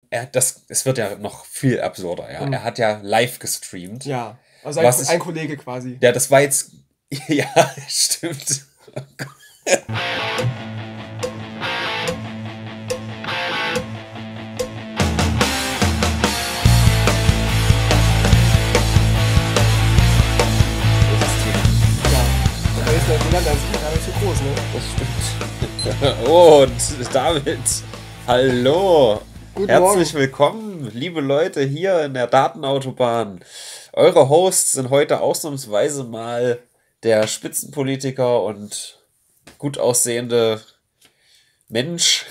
es wird ja noch viel absurder, ja. Er hat ja live gestreamt. Ja, also Was ein ich, Kollege quasi. ja, das war jetzt, ja, stimmt. Welches Thema? Ja, da ist Neuseeland an sich gar nicht so groß, ne? Das stimmt. Und damit, hallo, Guten herzlich Morgen. willkommen, liebe Leute hier in der Datenautobahn. Eure Hosts sind heute ausnahmsweise mal der Spitzenpolitiker und gut aussehende Mensch,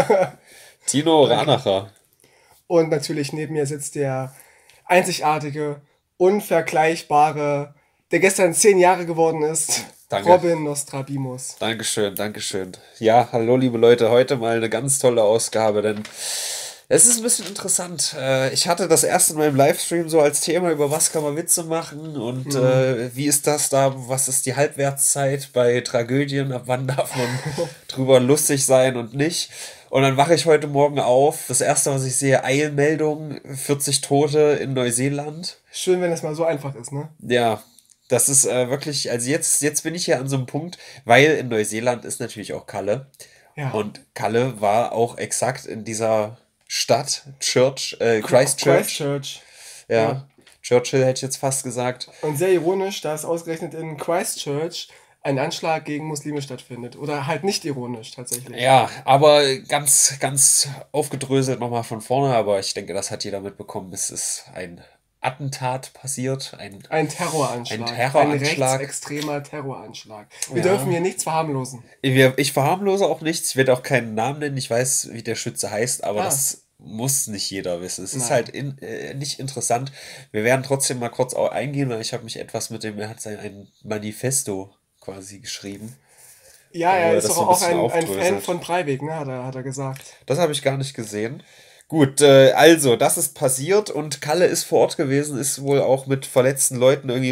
Tino Danke. Ranacher. Und natürlich neben mir sitzt der einzigartige, unvergleichbare, der gestern 10 Jahre geworden ist, Danke. Robin Nostradamus. Dankeschön, Dankeschön. Ja, hallo liebe Leute, heute mal eine ganz tolle Ausgabe, denn es ist ein bisschen interessant. Ich hatte das erst in meinem Livestream so als Thema, über was kann man Witze machen und Hm. wie ist das da, was ist die Halbwertszeit bei Tragödien, ab wann darf man drüber lustig sein und nicht. Und dann wache ich heute Morgen auf. Das erste, was ich sehe, Eilmeldung, 40 Tote in Neuseeland. Schön, wenn es mal so einfach ist, ne? Ja, das ist wirklich, also jetzt bin ich hier an so einem Punkt, weil in Neuseeland ist natürlich auch Kalle. Ja. Und Kalle war auch exakt in dieser Stadt, Christchurch. Christchurch. Ja. Ja, Churchill hätte ich jetzt fast gesagt. Und sehr ironisch, dass ausgerechnet in Christchurch ein Anschlag gegen Muslime stattfindet. Oder halt nicht ironisch, tatsächlich. Ja, aber ganz aufgedröselt nochmal von vorne, aber ich denke, das hat jeder mitbekommen. Es ist ein Attentat passiert, Ein ein Terroranschlag. Ein Terroranschlag. rechtsextremer Terroranschlag. Wir dürfen Ja. hier nichts verharmlosen. Ich verharmlose auch nichts, ich werde auch keinen Namen nennen, ich weiß, wie der Schütze heißt, aber Ah, das muss nicht jeder wissen. Es ist halt nein. nicht interessant. Wir werden trotzdem mal kurz auch eingehen, weil ich habe mich etwas mit dem, er hat ein Manifesto quasi geschrieben, Ja, wo er er ist das doch so ein auch bisschen ein Fan aufdröselt. von Breivik, ne? Hat er gesagt. Das habe ich gar nicht gesehen. Gut, also, das ist passiert und Kalle ist vor Ort gewesen, ist wohl auch mit verletzten Leuten irgendwie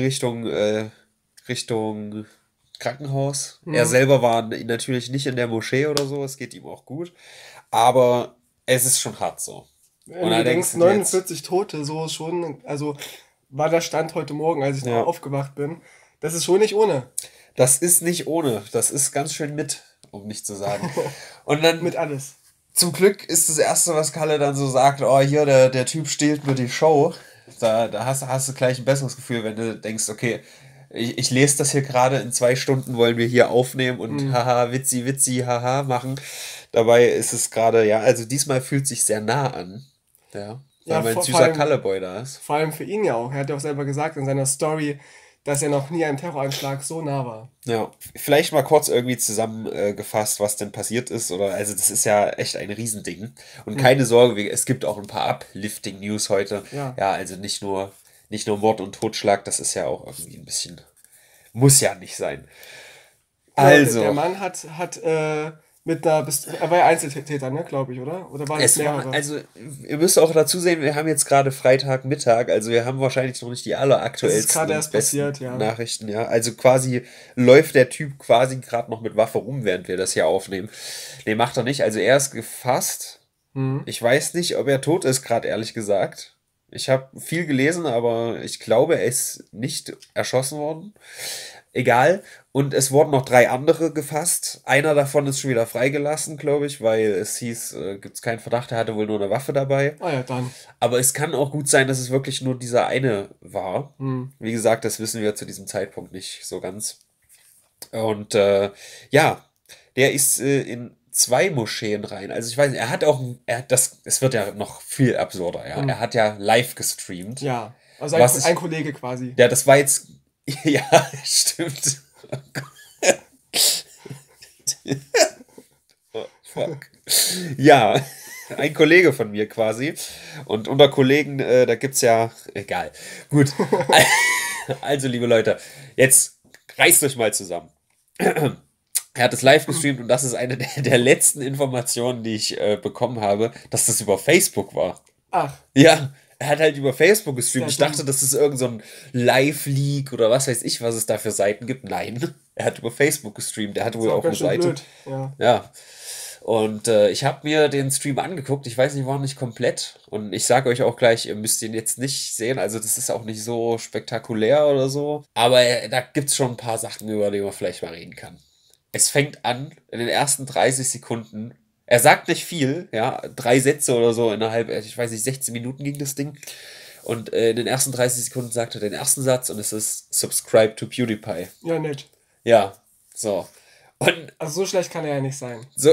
Richtung Krankenhaus. Er Hm. selber war natürlich nicht in der Moschee oder so, es geht ihm auch gut. Aber es ist schon hart so. Wenn Und du da denkst bedenkst, du dir jetzt, 49 Tote, so schon, also war der Stand heute Morgen, als ich noch ja, aufgewacht bin. Das ist schon nicht ohne. das ist nicht ohne, das ist ganz schön mit, um nicht zu sagen. Und dann, Mit alles. zum Glück ist das Erste, was Kalle dann so sagt, oh, hier, der Typ stiehlt mir die Show. Da hast du gleich ein besseres Gefühl, wenn du denkst, okay, ich lese das hier gerade, in 2 Stunden wollen wir hier aufnehmen und Hm. haha, witzi, witzi, haha machen. Dabei ist es gerade, ja, also diesmal fühlt sich sehr nah an. Ja, weil Ja, mein vor süßer allem, Kalleboy da ist. vor allem für ihn ja auch. Er hat ja auch selber gesagt in seiner Story, dass er noch nie einem Terroranschlag so nah war. Ja, vielleicht mal kurz irgendwie zusammengefasst, was denn passiert ist. Oder also das ist ja echt ein Riesending. Und Hm. keine Sorge, es gibt auch ein paar Uplifting-News heute. Ja. Ja, also nicht nur Mord und Totschlag, das ist ja auch irgendwie ein bisschen. Muss ja nicht sein. Genau, der Also, Mann hat mit einer, er war ja Einzeltäter, ne, glaube ich, oder? Oder waren es es war, mehrere? also, ihr müsst auch dazu sehen, wir haben jetzt gerade Freitagmittag, also wir haben wahrscheinlich noch nicht die Es ist alleraktuellsten gerade und erst besten passiert, ja. Nachrichten, ja. Also quasi läuft der Typ quasi gerade noch mit Waffe rum, während wir das hier aufnehmen. Nee, macht er nicht. Also er ist gefasst. Hm. Ich weiß nicht, ob er tot ist, gerade ehrlich gesagt. Ich habe viel gelesen, aber ich glaube, er ist nicht erschossen worden. Egal. Und es wurden noch 3 andere gefasst. Einer davon ist schon wieder freigelassen, glaube ich, weil es hieß, gibt es keinen Verdacht, er hatte wohl nur eine Waffe dabei. Ah ja, dann. Aber es kann auch gut sein, dass es wirklich nur dieser eine war. Hm. Wie gesagt, das wissen wir zu diesem Zeitpunkt nicht so ganz. Und ja, der ist in 2 Moscheen rein. Also ich weiß nicht, es wird ja noch viel absurder, ja. Hm. Er hat ja live gestreamt. Ja. Also Was ein ich, Kollege quasi. ja, das war jetzt, ja, stimmt. Oh, fuck. Ja, ein Kollege von mir quasi. Und unter Kollegen, da gibt's ja, egal. Gut. Also, liebe Leute, jetzt reißt euch mal zusammen. Er hat es live gestreamt und das ist eine der letzten Informationen, die ich bekommen habe, dass das über Facebook war. Ach, Ja, er hat halt über Facebook ist gestreamt. ja Ich dachte, dumm. das ist irgend so ein Live-Leak oder was weiß ich, was es da für Seiten gibt. Nein, er hat über Facebook gestreamt. Er hat Ist wohl auch auch eine ganz schön Seite. blöd. Ja. Ja. Und ich habe mir den Stream angeguckt. Ich weiß nicht, war nicht komplett. Und ich sage euch auch gleich, ihr müsst ihn jetzt nicht sehen. Also das ist auch nicht so spektakulär oder so. Aber da gibt es schon ein paar Sachen, über die man vielleicht mal reden kann. Es fängt an in den ersten 30 Sekunden. Er sagt nicht viel, ja, 3 Sätze oder so innerhalb, ich weiß nicht, 16 Minuten ging das Ding. Und in den ersten 30 Sekunden sagt er den ersten Satz und es ist Subscribe to PewDiePie. Ja, nett. Ja, so. Und Also so schlecht kann er ja nicht sein. so,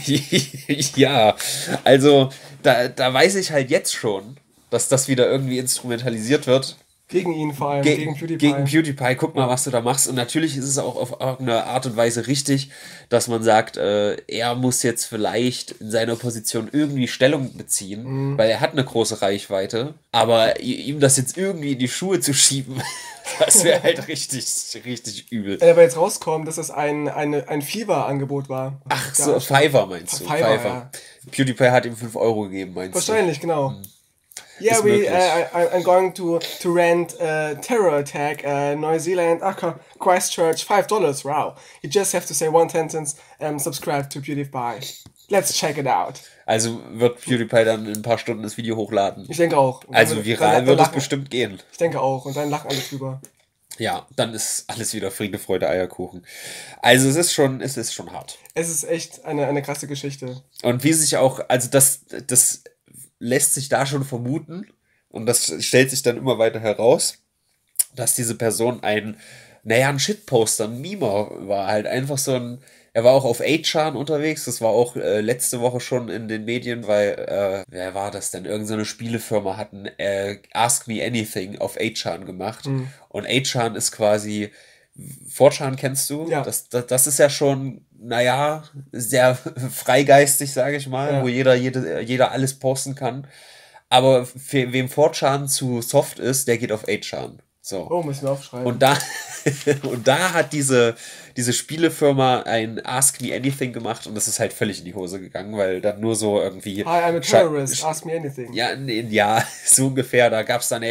ja, also da weiß ich halt jetzt schon, dass das wieder irgendwie instrumentalisiert wird. Gegen ihn vor allem, gegen PewDiePie. Gegen PewDiePie, guck mal, was du da machst. Und natürlich ist es auch auf irgendeine Art und Weise richtig, dass man sagt, er muss jetzt vielleicht in seiner Position irgendwie Stellung beziehen, weil er hat eine große Reichweite. Aber ihm das jetzt irgendwie in die Schuhe zu schieben, das wäre halt richtig, richtig übel. Wenn aber jetzt rauskommt, dass das ein Fever-Angebot war. Ach so, Fiverr meinst du? Fiverr, ja. PewDiePie hat ihm 5 Euro gegeben, meinst Wahrscheinlich, genau. du? Yeah, Ist möglich. I'm going to rent terror attack, New Zealand, Christchurch, $5. Wow. You just have to say one sentence, subscribe to PewDiePie. Let's check it out. Also wird PewDiePie dann in ein paar Stunden das Video hochladen. Ich denke auch. Und Also dann- viral dann wird es lachen- bestimmt gehen. Ich denke auch. Und dann lachen alle drüber. Ja, dann ist alles wieder Friede, Freude, Eierkuchen. Also es ist schon hart. Es ist echt eine krasse Geschichte. Und wie sich auch, also das lässt sich da schon vermuten und das stellt sich dann immer weiter heraus, dass diese Person ein Shitposter, ein Memer war, halt einfach so ein, er war auch auf 8chan unterwegs, das war auch letzte Woche schon in den Medien, weil, wer war das denn? Irgend so eine Spielefirma hat ein Ask Me Anything auf 8chan gemacht und 8chan ist quasi, 4chan kennst du? Ja. Das ist ja schon, sehr freigeistig, sage ich mal, Ja. wo jeder alles posten kann. Aber für wem 4chan zu soft ist, der geht auf 8chan. So. Oh, müssen wir aufschreiben. Und da, und da hat diese Spielefirma ein Ask Me Anything gemacht und das ist halt völlig in die Hose gegangen, weil dann nur so irgendwie. Hi, I'm a terrorist. Ask me anything. Ja, ja, so ungefähr. Da gab es dann,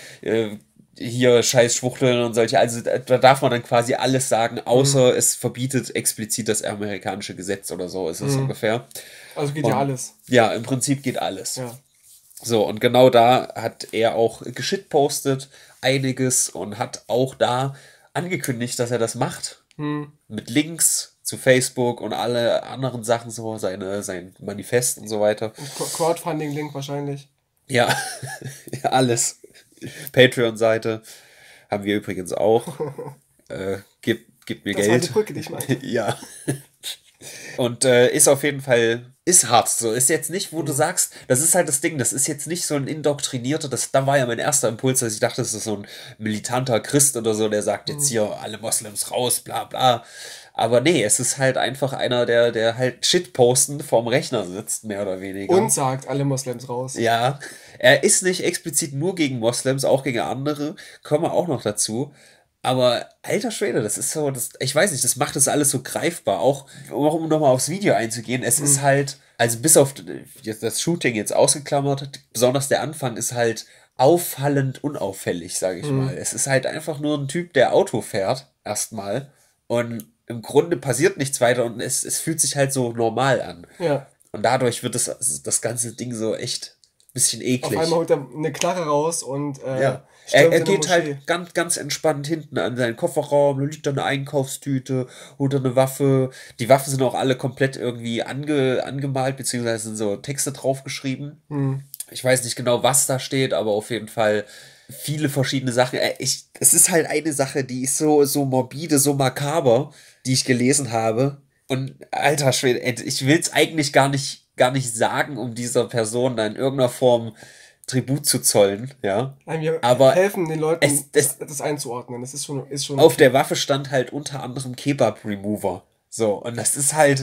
hier scheiß Schwuchteln und solche. Also da darf man dann quasi alles sagen, außer es verbietet explizit das amerikanische Gesetz oder so, ist es ungefähr. Also geht Und- ja alles. Ja, im Prinzip geht alles. Ja. So, und genau da hat er auch geschitpostet einiges und hat auch da angekündigt, dass er das macht. Mit Links zu Facebook und alle anderen Sachen, so sein Manifest und so weiter. Crowdfunding-Link wahrscheinlich. Ja, ja, alles. Patreon-Seite haben wir übrigens auch. Gib mir Das war Geld. die Brücke, die ich meinte. Ja. Und ist auf jeden Fall, ist hart. So, ist jetzt nicht, wo du sagst, das ist halt das Ding, das ist jetzt nicht so ein indoktrinierter, da war ja mein erster Impuls, dass ich dachte, das ist so ein militanter Christ oder so, der sagt jetzt hier, alle Moslems raus, bla bla. Aber nee, es ist halt einfach einer, der halt Shitposten vorm Rechner sitzt, mehr oder weniger. Und sagt alle Moslems raus. Ja, er ist nicht explizit nur gegen Moslems, auch gegen andere, kommen wir auch noch dazu. Aber alter Schwede, das ist so, ich weiß nicht, das macht das alles so greifbar. Auch um nochmal aufs Video einzugehen, es ist halt, also bis auf das Shooting jetzt ausgeklammert, besonders der Anfang ist halt auffallend unauffällig, sage ich mal. Es ist halt einfach nur ein Typ, der Auto fährt, erstmal. Und im Grunde passiert nichts weiter und es fühlt sich halt so normal an. Ja. Und dadurch wird das ganze Ding so echt ein bisschen eklig. Auf einmal holt er eine Knarre raus und Ja. stürmt Er in eine geht Moschee. halt ganz, ganz entspannt hinten an seinen Kofferraum, da liegt da eine Einkaufstüte, holt da eine Waffe. Die Waffen sind auch alle komplett irgendwie angemalt, beziehungsweise sind so Texte draufgeschrieben. Ich weiß nicht genau, was da steht, aber auf jeden Fall viele verschiedene Sachen. Es ist halt eine Sache, die ist so morbide, so makaber, die ich gelesen habe. Und alter Schwede, ich will es eigentlich gar nicht sagen, um dieser Person da in irgendeiner Form Tribut zu zollen, ja. Nein, wir Aber helfen den Leuten, es- das einzuordnen. Das ist schon Auf der Waffe stand halt unter anderem Kebab Remover. So, und das ist halt,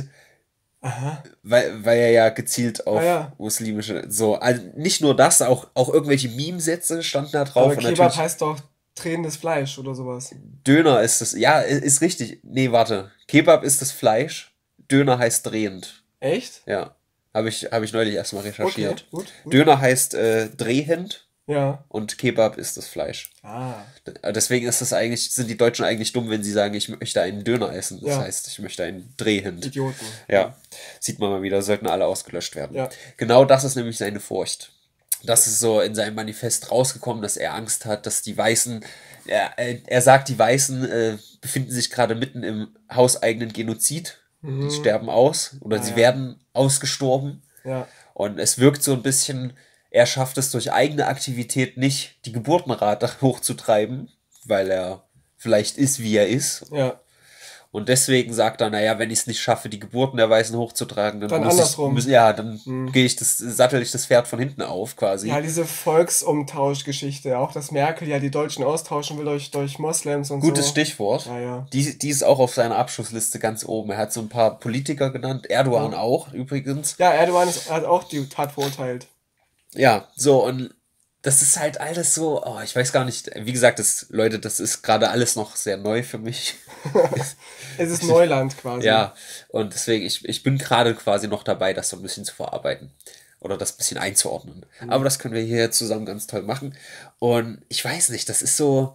weil er ja gezielt auf Ja. muslimische, so, also nicht nur das, auch irgendwelche Meme-Sätze standen da drauf. Aber Und Kebab natürlich heißt doch tränendes Fleisch oder sowas. Döner ist das, ja, ist richtig. Nee, warte. Kebab ist das Fleisch, Döner heißt drehend. Echt? Ja, habe ich neulich erstmal recherchiert. Okay, gut. Döner heißt drehend Ja. und Kebab ist das Fleisch. Ah. Deswegen sind die Deutschen eigentlich dumm, wenn sie sagen, ich möchte einen Döner essen. Das Ja. heißt, ich möchte einen Drehhund. Idioten. Ja, sieht man mal wieder, sollten alle ausgelöscht werden. Ja. Genau das ist nämlich seine Furcht. Das ist so in seinem Manifest rausgekommen, dass er Angst hat, dass die Weißen, er sagt, die Weißen befinden sich gerade mitten im hauseigenen Genozid. Die sterben aus oder sie werden ausgestorben. Ja. Und es wirkt so ein bisschen, er schafft es durch eigene Aktivität nicht, die Geburtenrate hochzutreiben, weil er vielleicht ist, wie er ist. Ja. Und deswegen sagt er, naja, wenn ich es nicht schaffe, die Geburten der Weißen hochzutragen, dann Dann andersrum. sattel ich das Pferd von hinten auf, quasi. Ja, diese Volksumtauschgeschichte, auch dass Merkel ja die Deutschen austauschen will durch Moslems und Gutes so. Stichwort. Ja, ja. Die ist auch auf seiner Abschlussliste ganz oben. Er hat so ein paar Politiker genannt, Erdogan auch übrigens. Ja, Erdogan hat auch die Tat verurteilt. Ja, so, und das ist halt alles so, oh, ich weiß gar nicht, wie gesagt, Leute, das ist gerade alles noch sehr neu für mich. Es ist Neuland quasi. Ja, und deswegen, ich bin gerade quasi noch dabei, das so ein bisschen zu verarbeiten. Oder das ein bisschen einzuordnen. Aber das können wir hier zusammen ganz toll machen. Und ich weiß nicht, das ist so.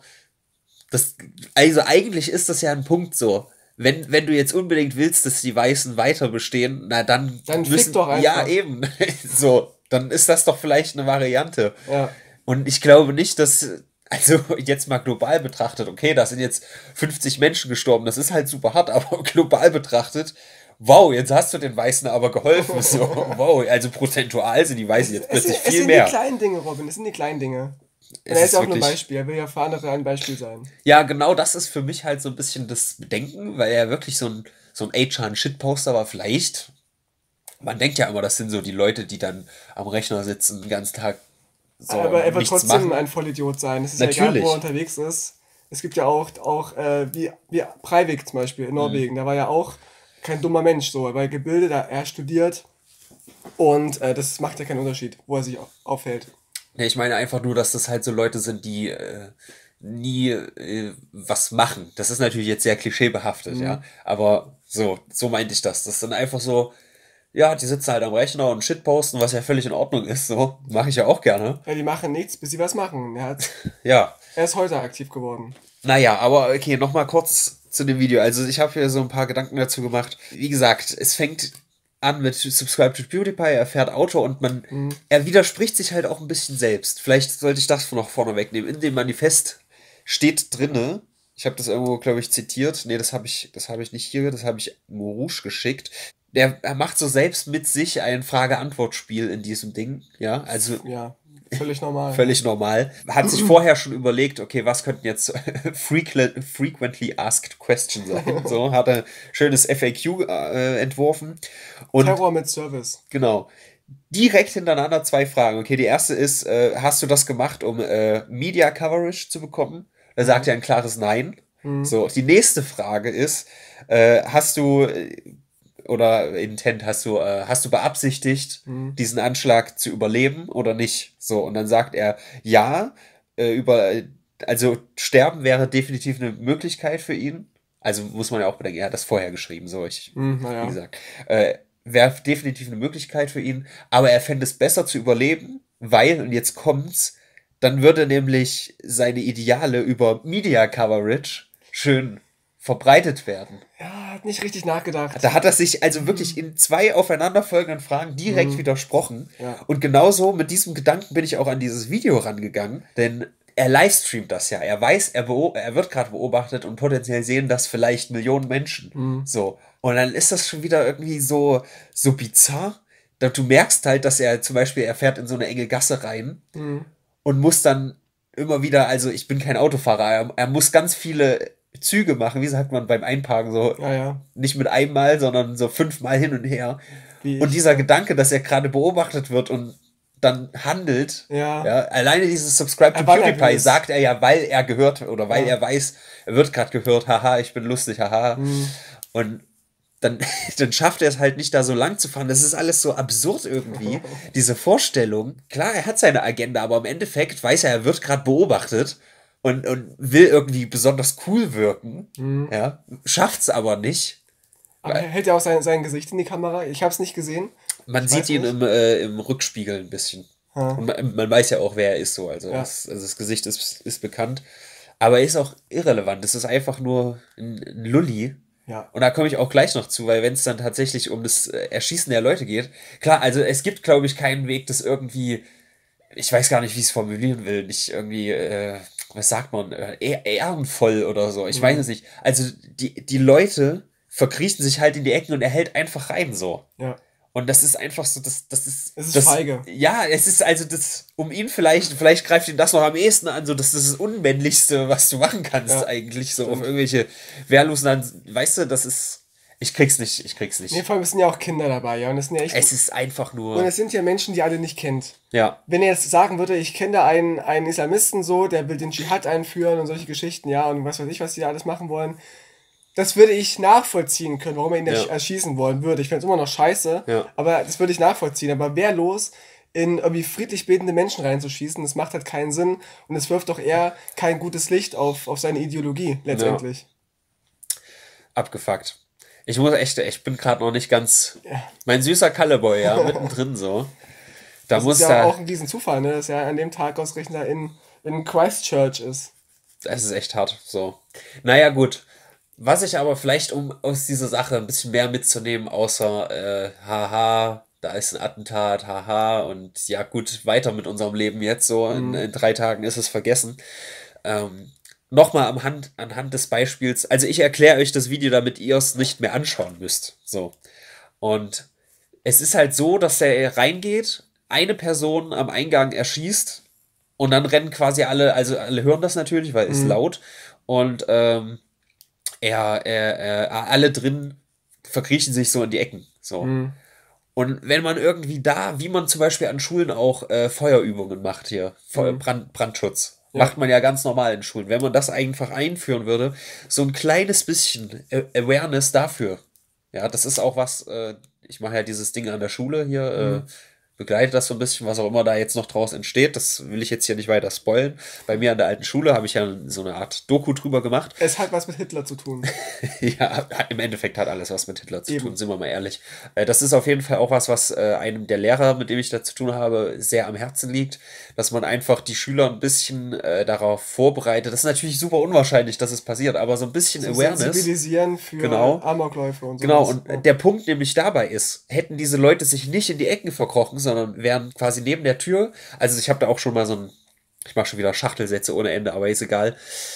Also eigentlich ist das ja ein Punkt so. Wenn du jetzt unbedingt willst, dass die Weißen weiter bestehen, na dann fick doch einfach. Ja, eben. So, dann ist das doch vielleicht eine Variante. Ja. Und ich glaube nicht, dass. Also jetzt mal global betrachtet, okay, da sind jetzt 50 Menschen gestorben, das ist halt super hart, aber global betrachtet, wow, jetzt hast du den Weißen aber geholfen. So, wow, also prozentual sind die Weißen jetzt plötzlich viel mehr. Es sind die kleinen Dinge, Robin, es sind die kleinen Dinge. Es Er ist ist ja auch nur ein wirklich- Beispiel, er will ja für andere ein Beispiel sein. Ja, genau das ist für mich halt so ein bisschen das Bedenken, weil er wirklich so ein HR-Shitposter war. Vielleicht, man denkt ja immer, das sind so die Leute, die dann am Rechner sitzen den ganzen Tag so Aber er wird nichts trotzdem machen. ein Vollidiot sein. Es ist ja Natürlich. egal, wo er unterwegs ist. Es gibt ja auch wie Breivik zum Beispiel in Norwegen. Der war ja auch kein dummer Mensch. So. Er war gebildet, er studiert. Und das macht ja keinen Unterschied, wo er sich aufhält. Ja, ich meine einfach nur, dass das halt so Leute sind, die nie was machen. Das ist natürlich jetzt sehr klischeebehaftet, ja. Aber so meinte ich das. Das sind einfach so, ja, die sitzen halt am Rechner und Shitposten, was ja völlig in Ordnung ist. So, mache ich ja auch gerne. Ja, die machen nichts, bis sie was machen. Ja. Er ist heute aktiv geworden. Naja, aber okay, nochmal kurz zu dem Video. Also ich habe hier so ein paar Gedanken dazu gemacht. Wie gesagt, es fängt an mit Subscribe to PewDiePie, er fährt Auto und er widerspricht sich halt auch ein bisschen selbst. Vielleicht sollte ich das noch vorne wegnehmen. In dem Manifest steht drinne, ich habe das irgendwo, glaube ich, zitiert. Nee, das habe ich nicht hier, das habe ich Morouche geschickt. Er macht so selbst mit sich ein Frage-Antwort-Spiel in diesem Ding, ja, also Ja, völlig normal. völlig normal. Hat sich vorher schon überlegt, okay, was könnten jetzt frequently asked questions sein. So, hat er schönes FAQ entworfen. Und Terror mit Service. genau, direkt hintereinander 2 Fragen. Okay, die erste ist, hast du das gemacht, um Media Coverage zu bekommen? Da sagt er ein klares Nein. So, die nächste Frage ist, hast du hast du beabsichtigt, diesen Anschlag zu überleben oder nicht? So, und dann sagt er, ja, also sterben wäre definitiv eine Möglichkeit für ihn. Also muss man ja auch bedenken, er hat das vorher geschrieben, Naja. wie gesagt. Wäre definitiv eine Möglichkeit für ihn, aber er fände es besser zu überleben, weil, und jetzt kommt's, dann würde nämlich seine Ideale über Media Coverage schön verbreitet werden. Ja, hat nicht richtig nachgedacht. Da hat er sich also wirklich in 2 aufeinanderfolgenden Fragen direkt widersprochen. Ja. Und genauso mit diesem Gedanken bin ich auch an dieses Video rangegangen, denn er livestreamt das ja. Er weiß, er wird gerade beobachtet und potenziell sehen das vielleicht Millionen Menschen. So. Und dann ist das schon wieder irgendwie so bizarr. Du merkst halt, dass er zum Beispiel, er fährt in so eine enge Gasse rein und muss dann immer wieder, also ich bin kein Autofahrer, er muss ganz viele Züge machen, wie sagt man beim Einparken, so Ja. nicht mit einmal, sondern so 5-mal hin und her. Wie Und ich, dieser Gedanke, dass er gerade beobachtet wird und dann handelt, Ja. alleine dieses Subscribe to Er war PewDiePie nervös. sagt er ja, weil er gehört oder weil er weiß, er wird gerade gehört, haha, ich bin lustig, haha. Und dann schafft er es halt nicht, da so lang zu fahren. Das ist alles so absurd irgendwie. Diese Vorstellung. Klar, er hat seine Agenda, aber im Endeffekt weiß er wird gerade beobachtet und will irgendwie besonders cool wirken. Ja, schafft's aber nicht. Aber hält er auch sein Gesicht in die Kamera? Ich habe es nicht gesehen. Man Ich sieht weiß ihn nicht. im Rückspiegel ein bisschen. Und man weiß ja auch, wer er ist so. Also, das Gesicht ist bekannt. Aber er ist auch irrelevant. Es ist einfach nur ein Lulli. Ja. Und da komme ich auch gleich noch zu, weil wenn es dann tatsächlich um das Erschießen der Leute geht, klar, also es gibt, glaube ich, keinen Weg, das irgendwie, ich weiß gar nicht, wie ich es formulieren will, nicht irgendwie, was sagt man, ehrenvoll oder so, ich weiß es nicht. Also die Leute verkriechen sich halt in die Ecken und er hält einfach rein so. Ja. Und das ist einfach so, das ist. Es ist feige. Ja, es ist also das, um ihn vielleicht greift ihn das noch am ehesten an, so das ist das Unmännlichste, was du machen kannst, eigentlich, so auf irgendwelche Wehrlosen, weißt du, das ist. Ich krieg's nicht. Nee, vor allem es sind ja auch Kinder dabei, ja. Und es sind ja echt. Es ist einfach nur. Und es sind ja Menschen, die alle nicht kennt. Ja. Wenn er jetzt sagen würde, ich kenne da einen Islamisten so, der will den Dschihad einführen und solche Geschichten, ja, und was weiß ich, was die da alles machen wollen. Das würde ich nachvollziehen können, warum er ihn erschießen wollen würde. Ich fände es immer noch scheiße, aber das würde ich nachvollziehen. Aber wehrlos in irgendwie friedlich betende Menschen reinzuschießen, das macht halt keinen Sinn und es wirft doch eher kein gutes Licht auf seine Ideologie letztendlich. Abgefuckt. Ich bin gerade noch nicht ganz. Mein süßer Kalleboy, ja, mittendrin so. Das ist ja auch ein Riesenzufall, ne, dass er an dem Tag ausgerechnet in Christchurch ist. Das ist echt hart, so. Naja, gut. Was ich aber vielleicht, um aus dieser Sache ein bisschen mehr mitzunehmen, außer, haha, da ist ein Attentat, haha, und ja gut, weiter mit unserem Leben jetzt so, in 3 Tagen ist es vergessen. Nochmal anhand des Beispiels, also ich erkläre euch das Video, damit ihr es nicht mehr anschauen müsst, so. Und es ist halt so, dass er reingeht, eine Person am Eingang erschießt und dann rennen quasi alle, also alle hören das natürlich, weil es ist laut und, alle drin verkriechen sich so in die Ecken. So. Und wenn man irgendwie da, wie man zum Beispiel an Schulen auch Feuerübungen macht hier, Brandschutz, macht man ja ganz normal in Schulen. Wenn man das einfach einführen würde, so ein kleines bisschen Awareness dafür. Ja, das ist auch was, ich mache ja dieses Ding an der Schule hier, begleite das so ein bisschen, was auch immer da jetzt noch draus entsteht. Das will ich jetzt hier nicht weiter spoilen. Bei mir an der alten Schule habe ich ja so eine Art Doku drüber gemacht. Es hat was mit Hitler zu tun. Ja, im Endeffekt hat alles was mit Hitler zu tun, sind wir mal ehrlich. Das ist auf jeden Fall auch was einem der Lehrer, mit dem ich da zu tun habe, sehr am Herzen liegt, dass man einfach die Schüler ein bisschen darauf vorbereitet. Das ist natürlich super unwahrscheinlich, dass es passiert, aber so ein bisschen Awareness. Sensibilisieren für Amokläufe und so. Genau, und der Punkt nämlich dabei ist, hätten diese Leute sich nicht in die Ecken verkrochen, sondern wären quasi neben der Tür. Also ich habe da auch schon mal ich mache schon wieder Schachtelsätze ohne Ende, aber ist egal.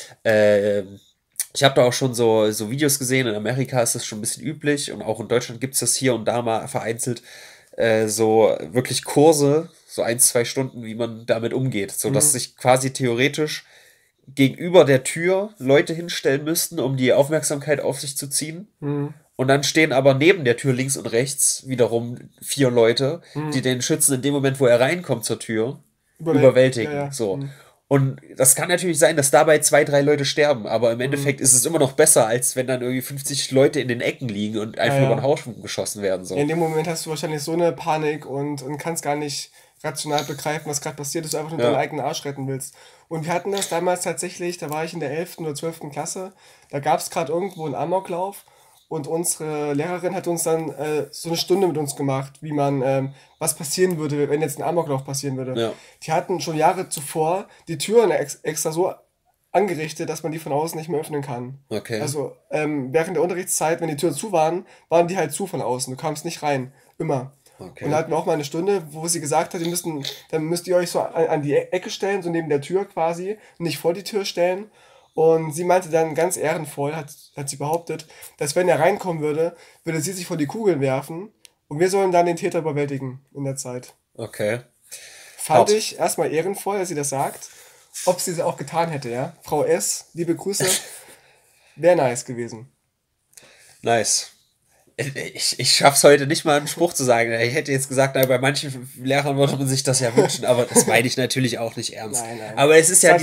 Ich habe da auch schon so Videos gesehen, in Amerika ist das schon ein bisschen üblich und auch in Deutschland gibt es das hier und da mal vereinzelt, so wirklich Kurse, so 1-2 Stunden, wie man damit umgeht, so dass sich quasi theoretisch gegenüber der Tür Leute hinstellen müssten, um die Aufmerksamkeit auf sich zu ziehen. Und dann stehen aber neben der Tür links und rechts wiederum 4 Leute, die den Schützen in dem Moment, wo er reinkommt zur Tür, überwältigen. Ja. So. Und das kann natürlich sein, dass dabei 2-3 Leute sterben, aber im Endeffekt ist es immer noch besser, als wenn dann irgendwie 50 Leute in den Ecken liegen und einfach über den Haufen geschossen werden. So. In dem Moment hast du wahrscheinlich so eine Panik und kannst gar nicht rational begreifen, was gerade passiert ist, du einfach nur deinen eigenen Arsch retten willst. Und wir hatten das damals tatsächlich, da war ich in der 11. oder 12. Klasse, da gab es gerade irgendwo einen Amoklauf. Und unsere Lehrerin hat uns dann so eine Stunde mit uns gemacht, wie man, was passieren würde, wenn jetzt ein Amoklauf passieren würde. Ja. Die hatten schon Jahre zuvor die Türen extra so angerichtet, dass man die von außen nicht mehr öffnen kann. Okay. Also während der Unterrichtszeit, wenn die Türen zu waren die halt zu von außen. Du kamst nicht rein. Immer. Okay. Und da hatten wir auch mal eine Stunde, wo sie gesagt hat, dann müsst ihr euch so an die Ecke stellen, so neben der Tür quasi, nicht vor die Tür stellen. Und sie meinte dann ganz ehrenvoll, hat sie behauptet, dass wenn er reinkommen würde sie sich vor die Kugeln werfen und wir sollen dann den Täter überwältigen in der Zeit. Okay. Fand ich erstmal ehrenvoll, dass sie das sagt. Ob sie das auch getan hätte, ja. Frau S., liebe Grüße, wäre nice gewesen. Nice. Ich schaff's heute nicht mal einen Spruch zu sagen. Ich hätte jetzt gesagt, bei manchen Lehrern würde man sich das ja wünschen, aber das meine ich natürlich auch nicht ernst. Nein. Aber es ist ja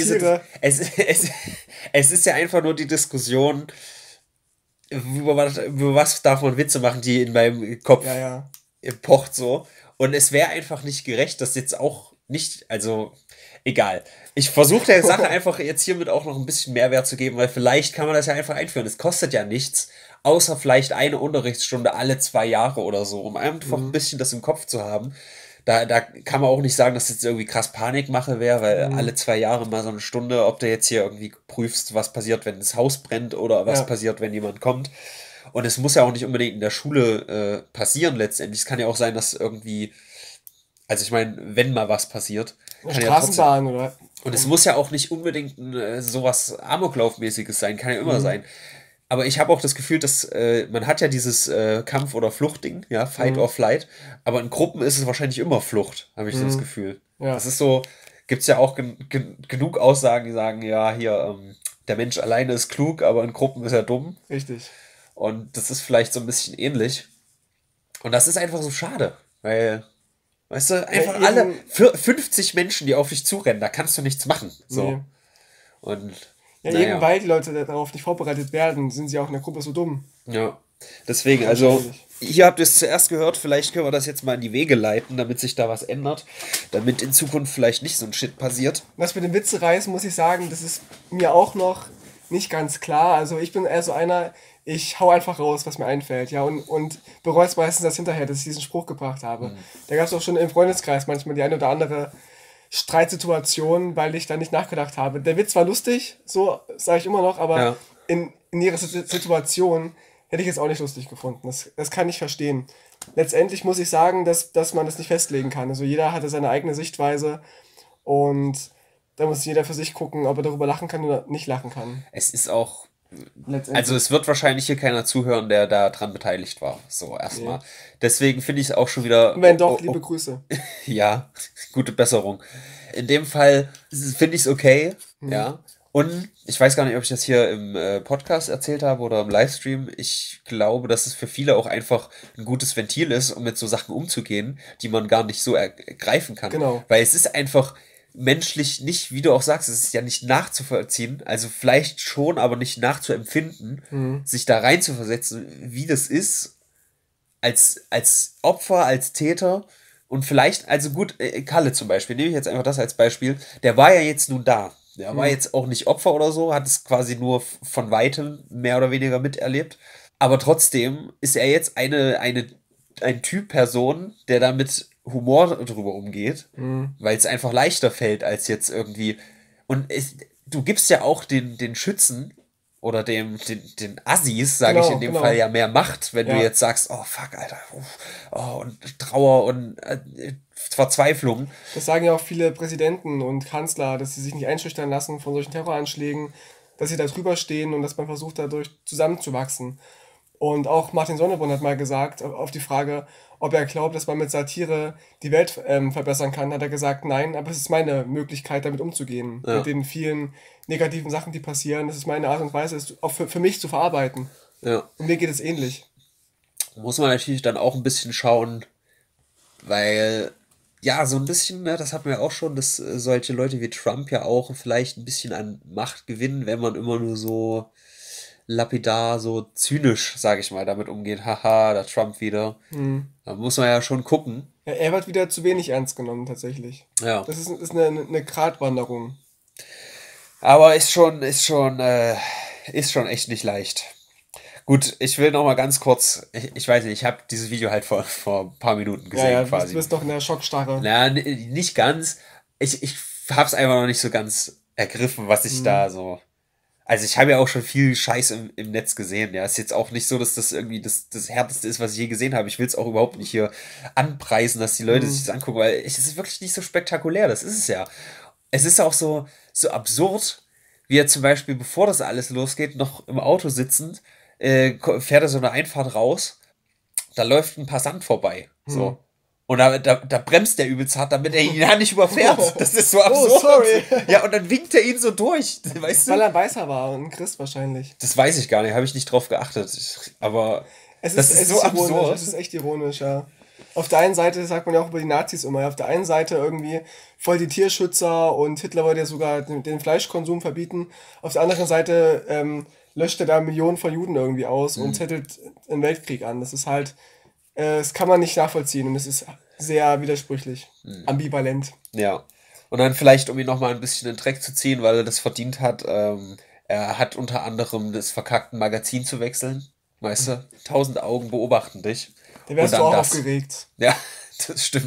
es ist ja einfach nur die Diskussion, über was darf man Witze machen, die in meinem Kopf pocht so. Und es wäre einfach nicht gerecht, dass jetzt auch nicht, also egal. Ich versuche der Sache einfach jetzt hiermit auch noch ein bisschen Mehrwert zu geben, weil vielleicht kann man das ja einfach einführen. Es kostet ja nichts, außer vielleicht eine Unterrichtsstunde alle 2 Jahre oder so, um einfach ein bisschen das im Kopf zu haben, Da kann man auch nicht sagen, dass jetzt irgendwie krass Panikmache wäre, weil alle 2 Jahre mal so eine Stunde, ob du jetzt hier irgendwie prüfst, was passiert, wenn das Haus brennt oder was Ja. passiert, wenn jemand kommt. Und es muss ja auch nicht unbedingt in der Schule passieren letztendlich. Es kann ja auch sein, dass irgendwie, also ich meine, wenn mal was passiert, Eine kann ja trotzdem. Straßenbahn oder. Und es muss ja auch nicht unbedingt sowas Amoklaufmäßiges sein, kann ja immer sein. Aber ich habe auch das Gefühl, dass man hat ja dieses Kampf- oder Fluchtding, ja, Fight or Flight, aber in Gruppen ist es wahrscheinlich immer Flucht, habe ich so das Gefühl. Das Ja, ist so, gibt es ja auch genug Aussagen, die sagen, ja, hier, der Mensch alleine ist klug, aber in Gruppen ist er dumm. richtig. Und das ist vielleicht so ein bisschen ähnlich. Und das ist einfach so schade, weil, weißt du, Ja, einfach alle eben. 50 Menschen, die auf dich zurennen, da kannst du nichts machen. So. Nee. Und Ja, eben naja, weil die Leute darauf nicht vorbereitet werden, sind sie auch in der Gruppe so dumm. ja. Deswegen, also, Wahrscheinlich. hier habt ihr es zuerst gehört, vielleicht können wir das jetzt mal in die Wege leiten, damit sich da was ändert, damit in Zukunft vielleicht nicht so ein Shit passiert. Das mit dem Witze reißen, muss ich sagen, das ist mir auch noch nicht ganz klar. Also ich bin eher so einer, ich hau einfach raus, was mir einfällt, ja, und bereue es meistens das hinterher, dass ich diesen Spruch gebracht habe. Da gab es auch schon im Freundeskreis manchmal die eine oder andere Streitsituation, weil ich da nicht nachgedacht habe. Der Witz war lustig, so sage ich immer noch, aber Ja. in ihrer Situation hätte ich es auch nicht lustig gefunden. Das kann ich verstehen. Letztendlich muss ich sagen, dass man das nicht festlegen kann. Also jeder hatte seine eigene Sichtweise und da muss jeder für sich gucken, ob er darüber lachen kann oder nicht lachen kann. Es ist auch, also Letztendlich. es wird wahrscheinlich hier keiner zuhören, der da dran beteiligt war. So, erstmal. Nee. Deswegen finde ich es auch schon wieder, Und wenn doch, liebe Grüße. ja, gute Besserung. In dem Fall finde ich es okay, ja. Und ich weiß gar nicht, ob ich das hier im Podcast erzählt habe oder im Livestream. Ich glaube, dass es für viele auch einfach ein gutes Ventil ist, um mit so Sachen umzugehen, die man gar nicht so ergreifen kann. Genau. Weil es ist einfach menschlich nicht, wie du auch sagst, es ist ja nicht nachzuvollziehen, also vielleicht schon, aber nicht nachzuempfinden, sich da reinzuversetzen, wie das ist, als Opfer, als Täter und vielleicht, also gut, Kalle zum Beispiel, nehme ich jetzt einfach das als Beispiel, der war ja jetzt nun da. Der war jetzt auch nicht Opfer oder so, hat es quasi nur von Weitem mehr oder weniger miterlebt. Aber trotzdem ist er jetzt ein Typ Person, der da mit Humor drüber umgeht, weil es einfach leichter fällt als jetzt irgendwie. Und du gibst ja auch den Schützen oder den Assis, sage ich Genau, in dem genau. Fall, ja mehr Macht, wenn du Ja. jetzt sagst, oh fuck, Alter, oh, und Trauer und Verzweiflung. Das sagen ja auch viele Präsidenten und Kanzler, dass sie sich nicht einschüchtern lassen von solchen Terroranschlägen, dass sie da drüber stehen und dass man versucht, dadurch zusammenzuwachsen. Und auch Martin Sonneborn hat mal gesagt, auf die Frage, ob er glaubt, dass man mit Satire die Welt verbessern kann, hat er gesagt, nein, aber es ist meine Möglichkeit, damit umzugehen. Ja. Mit den vielen negativen Sachen, die passieren. Das ist meine Art und Weise, es auch für mich zu verarbeiten. Ja. Und mir geht es ähnlich. Muss man natürlich dann auch ein bisschen schauen, weil, ja, so ein bisschen, ne, das hatten wir auch schon, dass solche Leute wie Trump ja auch vielleicht ein bisschen an Macht gewinnen, wenn man immer nur so lapidar, so zynisch, sage ich mal, damit umgeht. Haha, der Trump wieder. Da muss man ja schon gucken. Ja, er wird wieder zu wenig ernst genommen, tatsächlich. Ja. Das ist eine Gratwanderung. Aber ist schon echt nicht leicht. Gut, ich will noch mal ganz kurz, ich weiß nicht, ich habe dieses Video halt vor ein paar Minuten Ja, gesehen ja, quasi. du bist doch in der Schockstarre. Na, nicht ganz. Ich hab's einfach noch nicht so ganz ergriffen, was ich da so. Also ich habe ja auch schon viel Scheiß im Netz gesehen. Ja, ist jetzt auch nicht so, dass das irgendwie das Härteste ist, was ich je gesehen habe. Ich will es auch überhaupt nicht hier anpreisen, dass die Leute sich das angucken, weil es ist wirklich nicht so spektakulär. Das ist es ja. Es ist auch so absurd, wie er zum Beispiel, bevor das alles losgeht, noch im Auto sitzend, fährt er so eine Einfahrt raus, da läuft ein Passant vorbei. So. Und da bremst der übelst hart, damit er ihn ja nicht überfährt. Das ist so absurd. sorry. Ja, und dann winkt er ihn so durch. Weißt Weil du? er ein Weißer war und ein Christ wahrscheinlich. Das weiß ich gar nicht, habe ich nicht drauf geachtet. Aber Es das ist so ironisch, absurd. es ist echt ironisch, ja. Auf der einen Seite sagt man ja auch über die Nazis immer, ja, auf der einen Seite irgendwie voll die Tierschützer und Hitler wollte ja sogar den Fleischkonsum verbieten. Auf der anderen Seite löscht er da Millionen von Juden irgendwie aus und zettelt einen Weltkrieg an. Das ist halt, das kann man nicht nachvollziehen und es ist sehr widersprüchlich, ambivalent. Ja. Und dann vielleicht, um ihn nochmal ein bisschen in den Dreck zu ziehen, weil er das verdient hat, er hat unter anderem das verkackte Magazin zu wechseln. Weißt du? 1000 Augen beobachten dich. Da wärst Und du dann auch das. aufgeregt. Ja, das stimmt.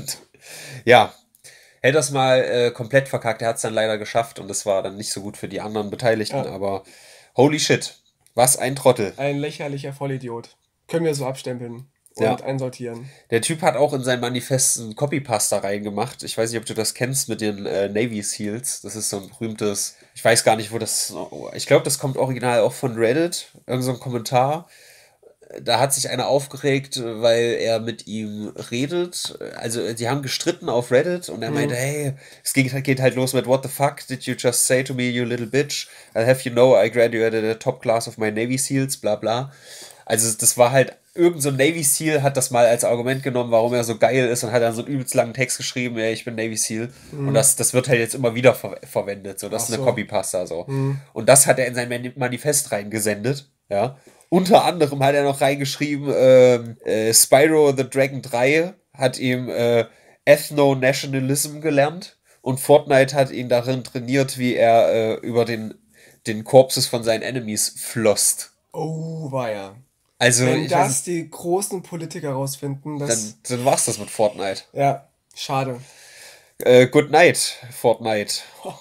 Ja, hätte das mal komplett verkackt. Er hat es dann leider geschafft und das war dann nicht so gut für die anderen Beteiligten, Ja, aber holy shit, was ein Trottel. ein lächerlicher Vollidiot. Können wir so abstempeln und Ja, einsortieren. der Typ hat auch in sein Manifest einen Copypasta reingemacht. Ich weiß nicht, ob du das kennst mit den Navy Seals. Das ist so ein berühmtes, ich weiß gar nicht, wo das, ich glaube, das kommt original auch von Reddit, irgend so ein Kommentar. Da hat sich einer aufgeregt, weil er mit ihm redet. Also, die haben gestritten auf Reddit und er meinte, Mhm. hey, geht halt los mit What the fuck did you just say to me, you little bitch? I'll have you know I graduated a top class of my Navy SEALs, bla bla. Also, das war halt, irgend so ein Navy SEAL hat das mal als Argument genommen, warum er so geil ist und hat dann so einen übelst langen Text geschrieben, ja, ich bin Navy SEAL. Und Mhm. das wird halt jetzt immer wieder verwendet. So, das Ach ist eine so. Copypasta so. Mhm. Und das hat er in sein Manifest reingesendet, ja. Unter anderem hat er noch reingeschrieben, Spyro the Dragon 3 hat ihm Ethno-Nationalism gelernt und Fortnite hat ihn darin trainiert, wie er über den Corpses von seinen Enemies flosst. Oh, war ja. Also, Wenn ich weiß das nicht, die großen Politiker rausfinden, das. dann war's das mit Fortnite. Ja, schade. Good night, Fortnite.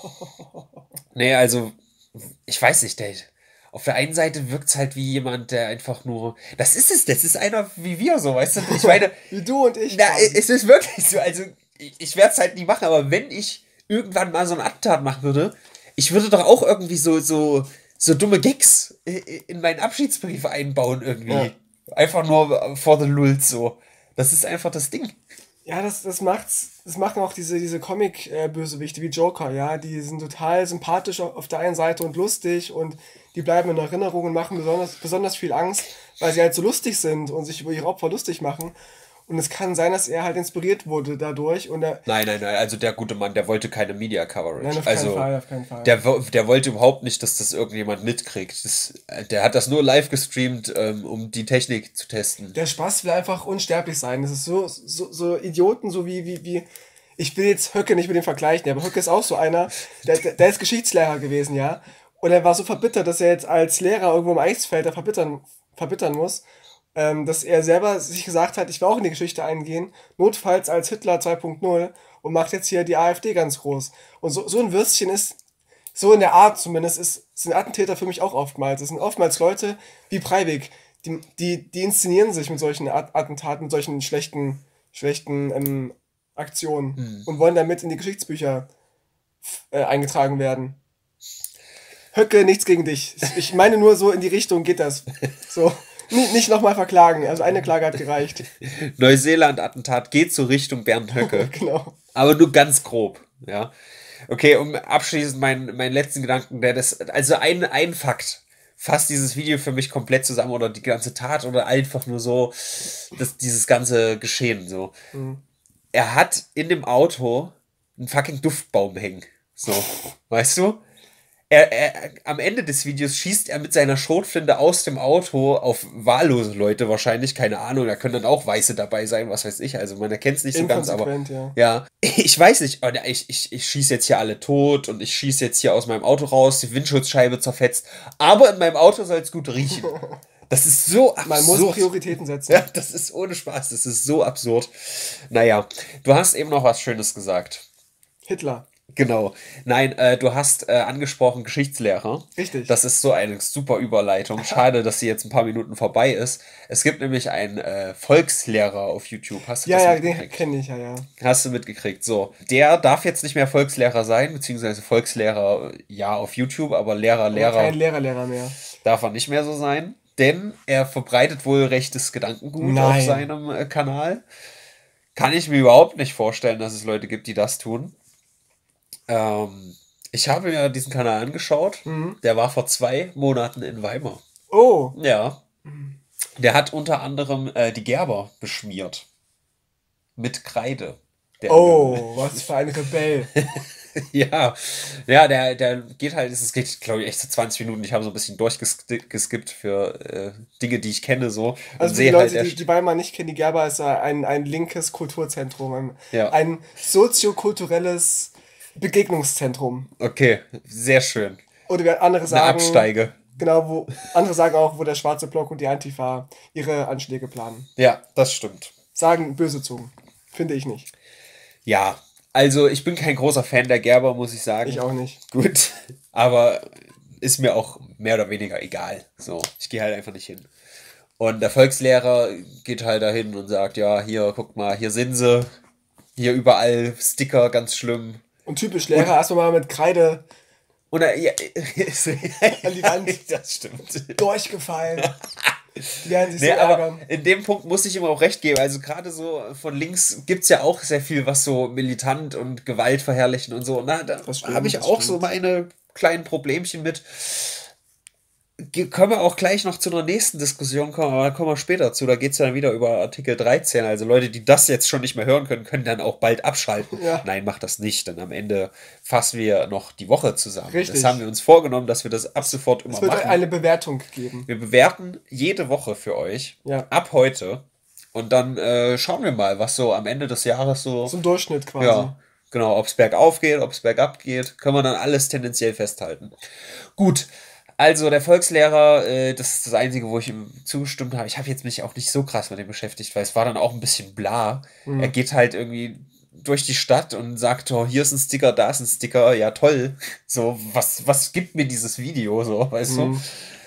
Nee, also, ich weiß nicht, auf der einen Seite wirkt's halt wie jemand, der einfach nur. Das ist einer wie wir so, weißt du? Ich meine, Wie du und ich na, quasi. es ist wirklich so. Also, ich werde es halt nie machen, aber wenn ich irgendwann mal so ein Attentat machen würde, ich würde doch auch irgendwie so dumme Gags in meinen Abschiedsbrief einbauen, irgendwie. Ja. Einfach nur for the lulz so. Das ist einfach das Ding. Ja, das machen auch diese Comic-Bösewichte wie Joker, ja. Die sind total sympathisch auf der einen Seite und lustig und die bleiben in Erinnerung und machen besonders viel Angst, weil sie halt so lustig sind und sich über ihre Opfer lustig machen. Und es kann sein, dass er halt inspiriert wurde dadurch und er. Nein, nein, nein, also der gute Mann, der wollte keine Media Nein, Coverage. auf keinen Also, Fall, auf keinen Fall. der wollte überhaupt nicht, dass das irgendjemand mitkriegt. Der hat das nur live gestreamt, um die Technik zu testen. Der Spaß will einfach unsterblich sein. Das ist so Idioten, so wie. Ich will jetzt Höcke nicht mit dem vergleichen, aber Höcke ist auch so einer, der ist Geschichtslehrer gewesen, ja. Und er war so verbittert, dass er jetzt als Lehrer irgendwo im Eisfeld da verbittern muss, dass er selber sich gesagt hat, ich will auch in die Geschichte eingehen, notfalls als Hitler 2.0 und macht jetzt hier die AfD ganz groß. Und so ein Würstchen ist, so in der Art zumindest, sind Attentäter für mich auch oftmals. Es sind oftmals Leute wie Breivik, die inszenieren sich mit solchen Attentaten, mit solchen schlechten Aktionen und wollen damit in die Geschichtsbücher eingetragen werden. Höcke, nichts gegen dich. Ich meine nur so in die Richtung geht das. So, nicht nochmal verklagen. Also eine Klage hat gereicht. Neuseeland-Attentat geht so Richtung Bernd Höcke. Genau. Aber nur ganz grob, ja. Okay, um abschließend meinen letzten Gedanken, also ein Fakt fasst dieses Video für mich komplett zusammen oder die ganze Tat oder einfach nur so, dieses ganze Geschehen so. Mhm. Er hat in dem Auto einen fucking Duftbaum hängen. So, weißt du? Am Ende des Videos schießt er mit seiner Schrotflinte aus dem Auto auf wahllose Leute wahrscheinlich, keine Ahnung, da können dann auch Weiße dabei sein, was weiß ich, also man erkennt es nicht so ganz, aber Inkonsequent, ja. ja, ich weiß nicht, aber ich schieße jetzt hier alle tot und ich schieße jetzt hier aus meinem Auto raus, die Windschutzscheibe zerfetzt, aber in meinem Auto soll es gut riechen. Das ist so Man muss absurd. Prioritäten setzen. Ja, das ist ohne Spaß, das ist so absurd. Naja, du hast eben noch was Schönes gesagt. Hitler. Genau. Nein, du hast angesprochen Geschichtslehrer. Richtig. Das ist so eine super Überleitung. Schade, dass sie jetzt ein paar Minuten vorbei ist. Es gibt nämlich einen Volkslehrer auf YouTube. Hast du Ja, das ja, den mitgekriegt? kenne ich, ja. Hast du mitgekriegt? So. Der darf jetzt nicht mehr Volkslehrer sein, beziehungsweise Volkslehrer, ja, auf YouTube, aber Aber kein Lehrer Lehrer mehr. darf er nicht mehr so sein. Denn er verbreitet wohl rechtes Gedankengut auf Nein. seinem Kanal. Kann ich mir überhaupt nicht vorstellen, dass es Leute gibt, die das tun. Ich habe mir diesen Kanal angeschaut. Mhm. Der war vor 2 Monaten in Weimar. Oh, Ja. Der hat unter anderem die Gerber beschmiert. Mit Kreide. Der oh, was für ein Rebell. Ja. Ja, der geht halt, es geht, glaube ich, echt so 20 Minuten. Ich habe so ein bisschen durchgeskippt für Dinge, die ich kenne, so. Und Also für die sehe halt, Leute, die Weimar nicht kennen, die Gerber ist ein linkes Kulturzentrum, Ja. ein soziokulturelles Begegnungszentrum. okay, sehr schön. Oder wie andere Eine sagen, Absteige. genau, wo andere sagen auch, wo der schwarze Block und die Antifa ihre Anschläge planen. Ja, das stimmt. Sagen böse Zungen. Finde ich nicht. Ja, also ich bin kein großer Fan der Gerber, muss ich Ich sagen. auch nicht. Gut, aber ist mir auch mehr oder weniger egal. So, ich gehe halt einfach nicht hin. Und der Volkslehrer geht halt dahin und sagt, ja, hier, guck mal, hier sind sie, hier überall Sticker, ganz schlimm. Und typisch Und, Lehrer, erstmal mal mit Kreide oder, ja, an die Wand das stimmt. durchgefallen. Die werden sich so Nee, aber ärgern. in dem Punkt muss ich ihm auch recht geben. Also gerade so von links gibt es ja auch sehr viel, was so militant und gewaltverherrlichen und so. Na, da Das habe stimmt, ich das auch so stimmt. meine kleinen Problemchen mit. Können wir auch gleich noch zu einer nächsten Diskussion kommen, aber da kommen wir später zu. Da geht es dann wieder über Artikel 13. Also Leute, die das jetzt schon nicht mehr hören können, können dann auch bald abschalten. Ja, Nein, macht das nicht, denn am Ende fassen wir noch die Woche zusammen. Das haben wir richtig. uns vorgenommen, dass wir das ab sofort Es immer wird machen. eine Bewertung geben. Wir bewerten jede Woche für euch, Ja, ab heute. Und dann schauen wir mal, was so am Ende des Jahres so, zum Durchschnitt quasi. ja, genau, ob es bergauf geht, ob es bergab geht, können wir dann alles tendenziell festhalten. Gut, also der Volkslehrer, das ist das Einzige, wo ich ihm zugestimmt habe. Ich habe jetzt mich auch nicht so krass mit dem beschäftigt, weil es war dann auch ein bisschen bla. Er Hm. geht halt irgendwie durch die Stadt und sagt, oh, hier ist ein Sticker, da ist ein Sticker, ja toll. So, was gibt mir dieses Video, so, weißt du? Hm.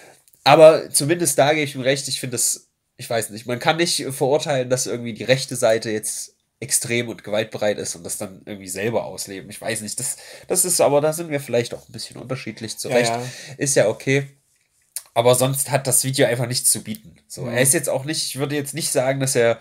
Aber zumindest da gebe ich ihm recht, ich finde das, ich weiß nicht, man kann nicht verurteilen, dass irgendwie die rechte Seite jetzt extrem und gewaltbereit ist und das dann irgendwie selber ausleben. Ich weiß nicht, das ist, aber da sind wir vielleicht auch ein bisschen unterschiedlich Ja, zurecht. ja. Ist ja okay. Aber sonst hat das Video einfach nichts zu bieten. So, er Hm. ist jetzt auch nicht, ich würde jetzt nicht sagen, dass er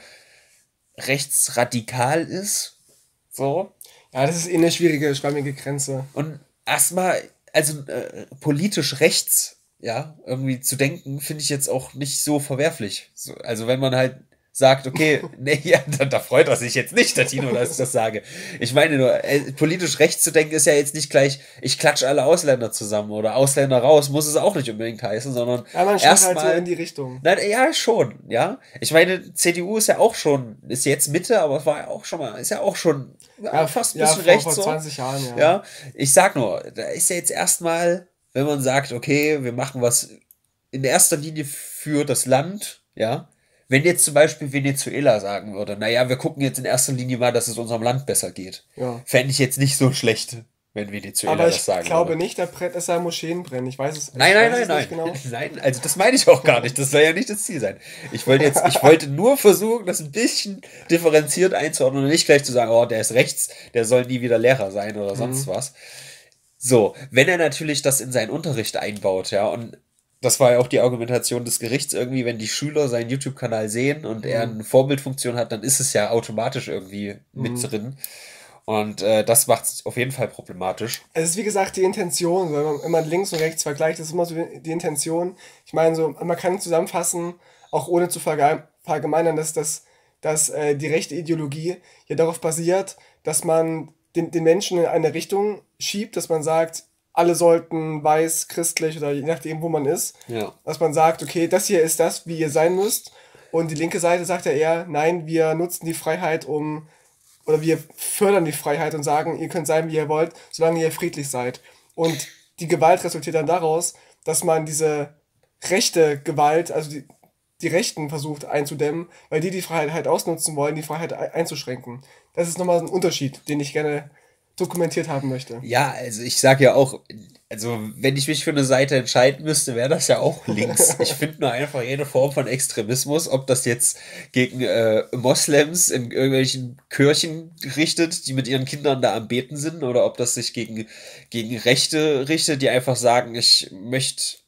rechtsradikal ist. So. Ja, das ist eh eine schwierige, schwammige Grenze. Und erstmal, also politisch rechts, ja, irgendwie zu denken, finde ich jetzt auch nicht so verwerflich. So, also wenn man halt sagt, okay, nee, ja, da freut er sich jetzt nicht, der Tino, dass ich das sage. Ich meine nur, politisch rechts zu denken ist ja jetzt nicht gleich, ich klatsche alle Ausländer zusammen oder Ausländer raus, muss es auch nicht unbedingt heißen, sondern Ja, man schaut halt so in erstmal, die Richtung. nein, ja, schon, ja. Ich meine, CDU ist ja auch schon, ist jetzt Mitte, aber es war ja auch schon mal, ist ja auch schon ja, fast ein Ja, bisschen rechts vor so. 20 Jahren, ja. Ja, ich sag nur, da ist ja jetzt erstmal, wenn man sagt, okay, wir machen was in erster Linie für das Land, ja. Wenn jetzt zum Beispiel Venezuela sagen würde, naja, wir gucken jetzt in erster Linie mal, dass es unserem Land besser geht, Ja. fände ich jetzt nicht so schlecht, wenn Venezuela Aber das ich sagen glaube würde. nicht, dass da Moscheen brennen. Nein, Ich nein, weiß nein, es nein. nicht genau. Nein, also das meine ich auch gar nicht. Das soll ja nicht das Ziel sein. Ich wollte nur versuchen, das ein bisschen differenziert einzuordnen und nicht gleich zu sagen, oh, der ist rechts, der soll nie wieder Lehrer sein oder sonst Mhm. was. So, wenn er natürlich das in seinen Unterricht einbaut, ja, und das war ja auch die Argumentation des Gerichts irgendwie, wenn die Schüler seinen YouTube-Kanal sehen und er Mhm. eine Vorbildfunktion hat, dann ist es ja automatisch irgendwie mit Mhm. drin. Und das macht es auf jeden Fall problematisch. Es ist wie gesagt die Intention, wenn man links und rechts vergleicht, ist immer so die Intention. Ich meine, so, man kann zusammenfassen, auch ohne zu verallgemeinern, dass die rechte Ideologie ja darauf basiert, dass man den Menschen in eine Richtung schiebt, dass man sagt, alle sollten weiß, christlich oder je nachdem, wo man ist, Ja. dass man sagt, okay, das hier ist das, wie ihr sein müsst. Und die linke Seite sagt ja eher, nein, wir nutzen die Freiheit, oder wir fördern die Freiheit und sagen, ihr könnt sein, wie ihr wollt, solange ihr friedlich seid. Und die Gewalt resultiert dann daraus, dass man diese rechte Gewalt, also die Rechten versucht einzudämmen, weil die Freiheit halt ausnutzen wollen, die Freiheit einzuschränken. Das ist nochmal ein Unterschied, den ich gerne dokumentiert haben möchte. Ja, also ich sag ja auch, also wenn ich mich für eine Seite entscheiden müsste, wäre das ja auch links. Ich finde nur einfach jede Form von Extremismus, ob das jetzt gegen Moslems in irgendwelchen Kirchen richtet, die mit ihren Kindern da am Beten sind, oder ob das sich gegen Rechte richtet, die einfach sagen, ich möchte,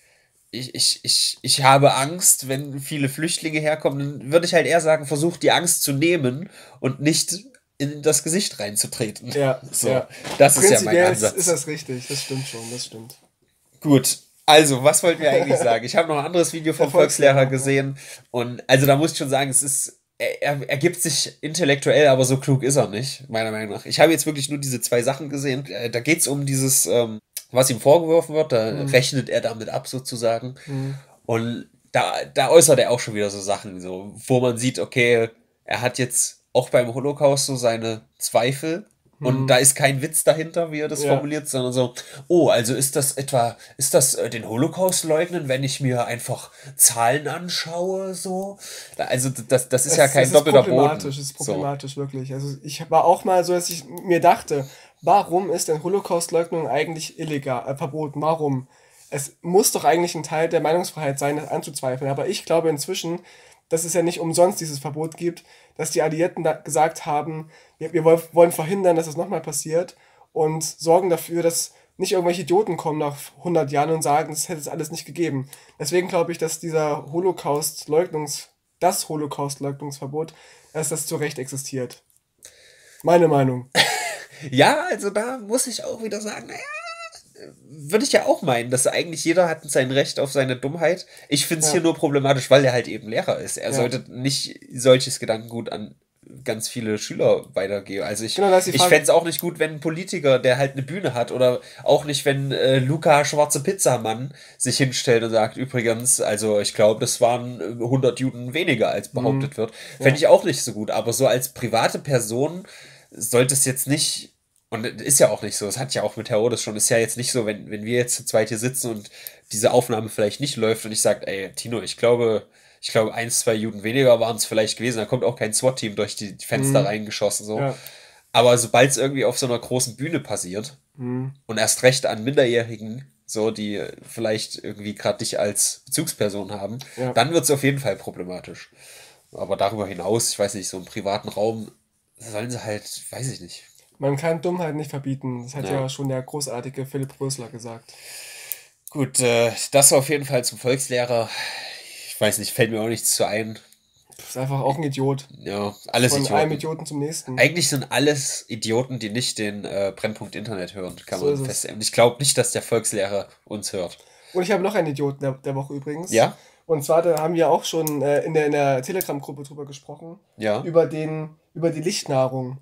ich habe Angst, wenn viele Flüchtlinge herkommen, dann würde ich halt eher sagen, versucht die Angst zu nehmen und nicht in das Gesicht reinzutreten. Ja, So, ja. das ist ja mein Prinzipiell ist Ansatz. das richtig, das stimmt schon, das stimmt. Gut, also, was wollten wir eigentlich sagen? Ich habe noch ein anderes Video Der vom Volkslehrer Volkslehrer, ja. gesehen und also da muss ich schon sagen, es ist, er gibt sich intellektuell, aber so klug ist er nicht, meiner Meinung nach. Ich habe jetzt wirklich nur diese zwei Sachen gesehen. Da geht es um dieses, was ihm vorgeworfen wird, da Hm, rechnet er damit ab sozusagen. hm, Und da äußert er auch schon wieder so Sachen, so, wo man sieht, okay, er hat jetzt auch beim Holocaust so seine Zweifel, Und da ist kein Witz dahinter, wie er das formuliert, sondern so, oh, also ist das den Holocaust leugnen, wenn ich mir einfach Zahlen anschaue, so? Also das ist ja kein doppelter Boden. Es ist problematisch, wirklich. Also ich war auch mal so, dass ich mir dachte, warum ist denn Holocaust-Leugnung eigentlich illegal, verboten? Warum? Es muss doch eigentlich ein Teil der Meinungsfreiheit sein, das anzuzweifeln. Aber ich glaube inzwischen, dass es ja nicht umsonst dieses Verbot gibt, dass die Alliierten da gesagt haben, wir wollen verhindern, dass es nochmal passiert und sorgen dafür, dass nicht irgendwelche Idioten kommen nach 100 Jahren und sagen, es hätte es alles nicht gegeben. Deswegen glaube ich, dass das Holocaust-Leugnungsverbot, dass das zu Recht existiert. Meine Meinung. Ja, also da muss ich auch wieder sagen, naja, würde ich ja auch meinen, dass eigentlich jeder hat sein Recht auf seine Dummheit. Ich finde es hier nur problematisch, weil er halt eben Lehrer ist. Er sollte nicht solches Gedankengut an ganz viele Schüler weitergeben. Also ich fände es auch nicht gut, wenn ein Politiker, der halt eine Bühne hat, oder auch nicht, wenn Luca Schwarze Pizzamann sich hinstellt und sagt, übrigens, also ich glaube, das waren 100 Juden weniger, als behauptet wird. Fände ich auch nicht so gut. Aber so als private Person sollte es jetzt nicht. Und ist ja auch nicht so, es hat ja auch mit Herodes schon, ist ja jetzt nicht so, wenn wir jetzt zu zweit hier sitzen und diese Aufnahme vielleicht nicht läuft und ich sage, ey, Tino, ich glaube, 1, 2 Juden weniger waren es vielleicht gewesen, da kommt auch kein SWAT-Team durch die Fenster reingeschossen, so. Ja. Aber sobald es irgendwie auf so einer großen Bühne passiert und erst recht an Minderjährigen, so, die vielleicht irgendwie gerade dich als Bezugsperson haben, dann wird es auf jeden Fall problematisch. Aber darüber hinaus, ich weiß nicht, so im privaten Raum sollen sie halt, weiß ich nicht. Man kann Dummheit nicht verbieten. Das hat ja schon der großartige Philipp Rösler gesagt. Gut, das auf jeden Fall zum Volkslehrer. Ich weiß nicht, fällt mir auch nichts zu ein. Das ist einfach auch ein Idiot. Ja, alles Idioten. Von einem Idioten zum nächsten. Eigentlich sind alles Idioten, die nicht den Brennpunkt Internet hören, kann man feststellen. Und ich glaube nicht, dass der Volkslehrer uns hört. Und ich habe noch einen Idioten der Woche übrigens. Ja? Und zwar, da haben wir auch schon in der Telegram-Gruppe drüber gesprochen. Ja. Über die Lichtnahrung.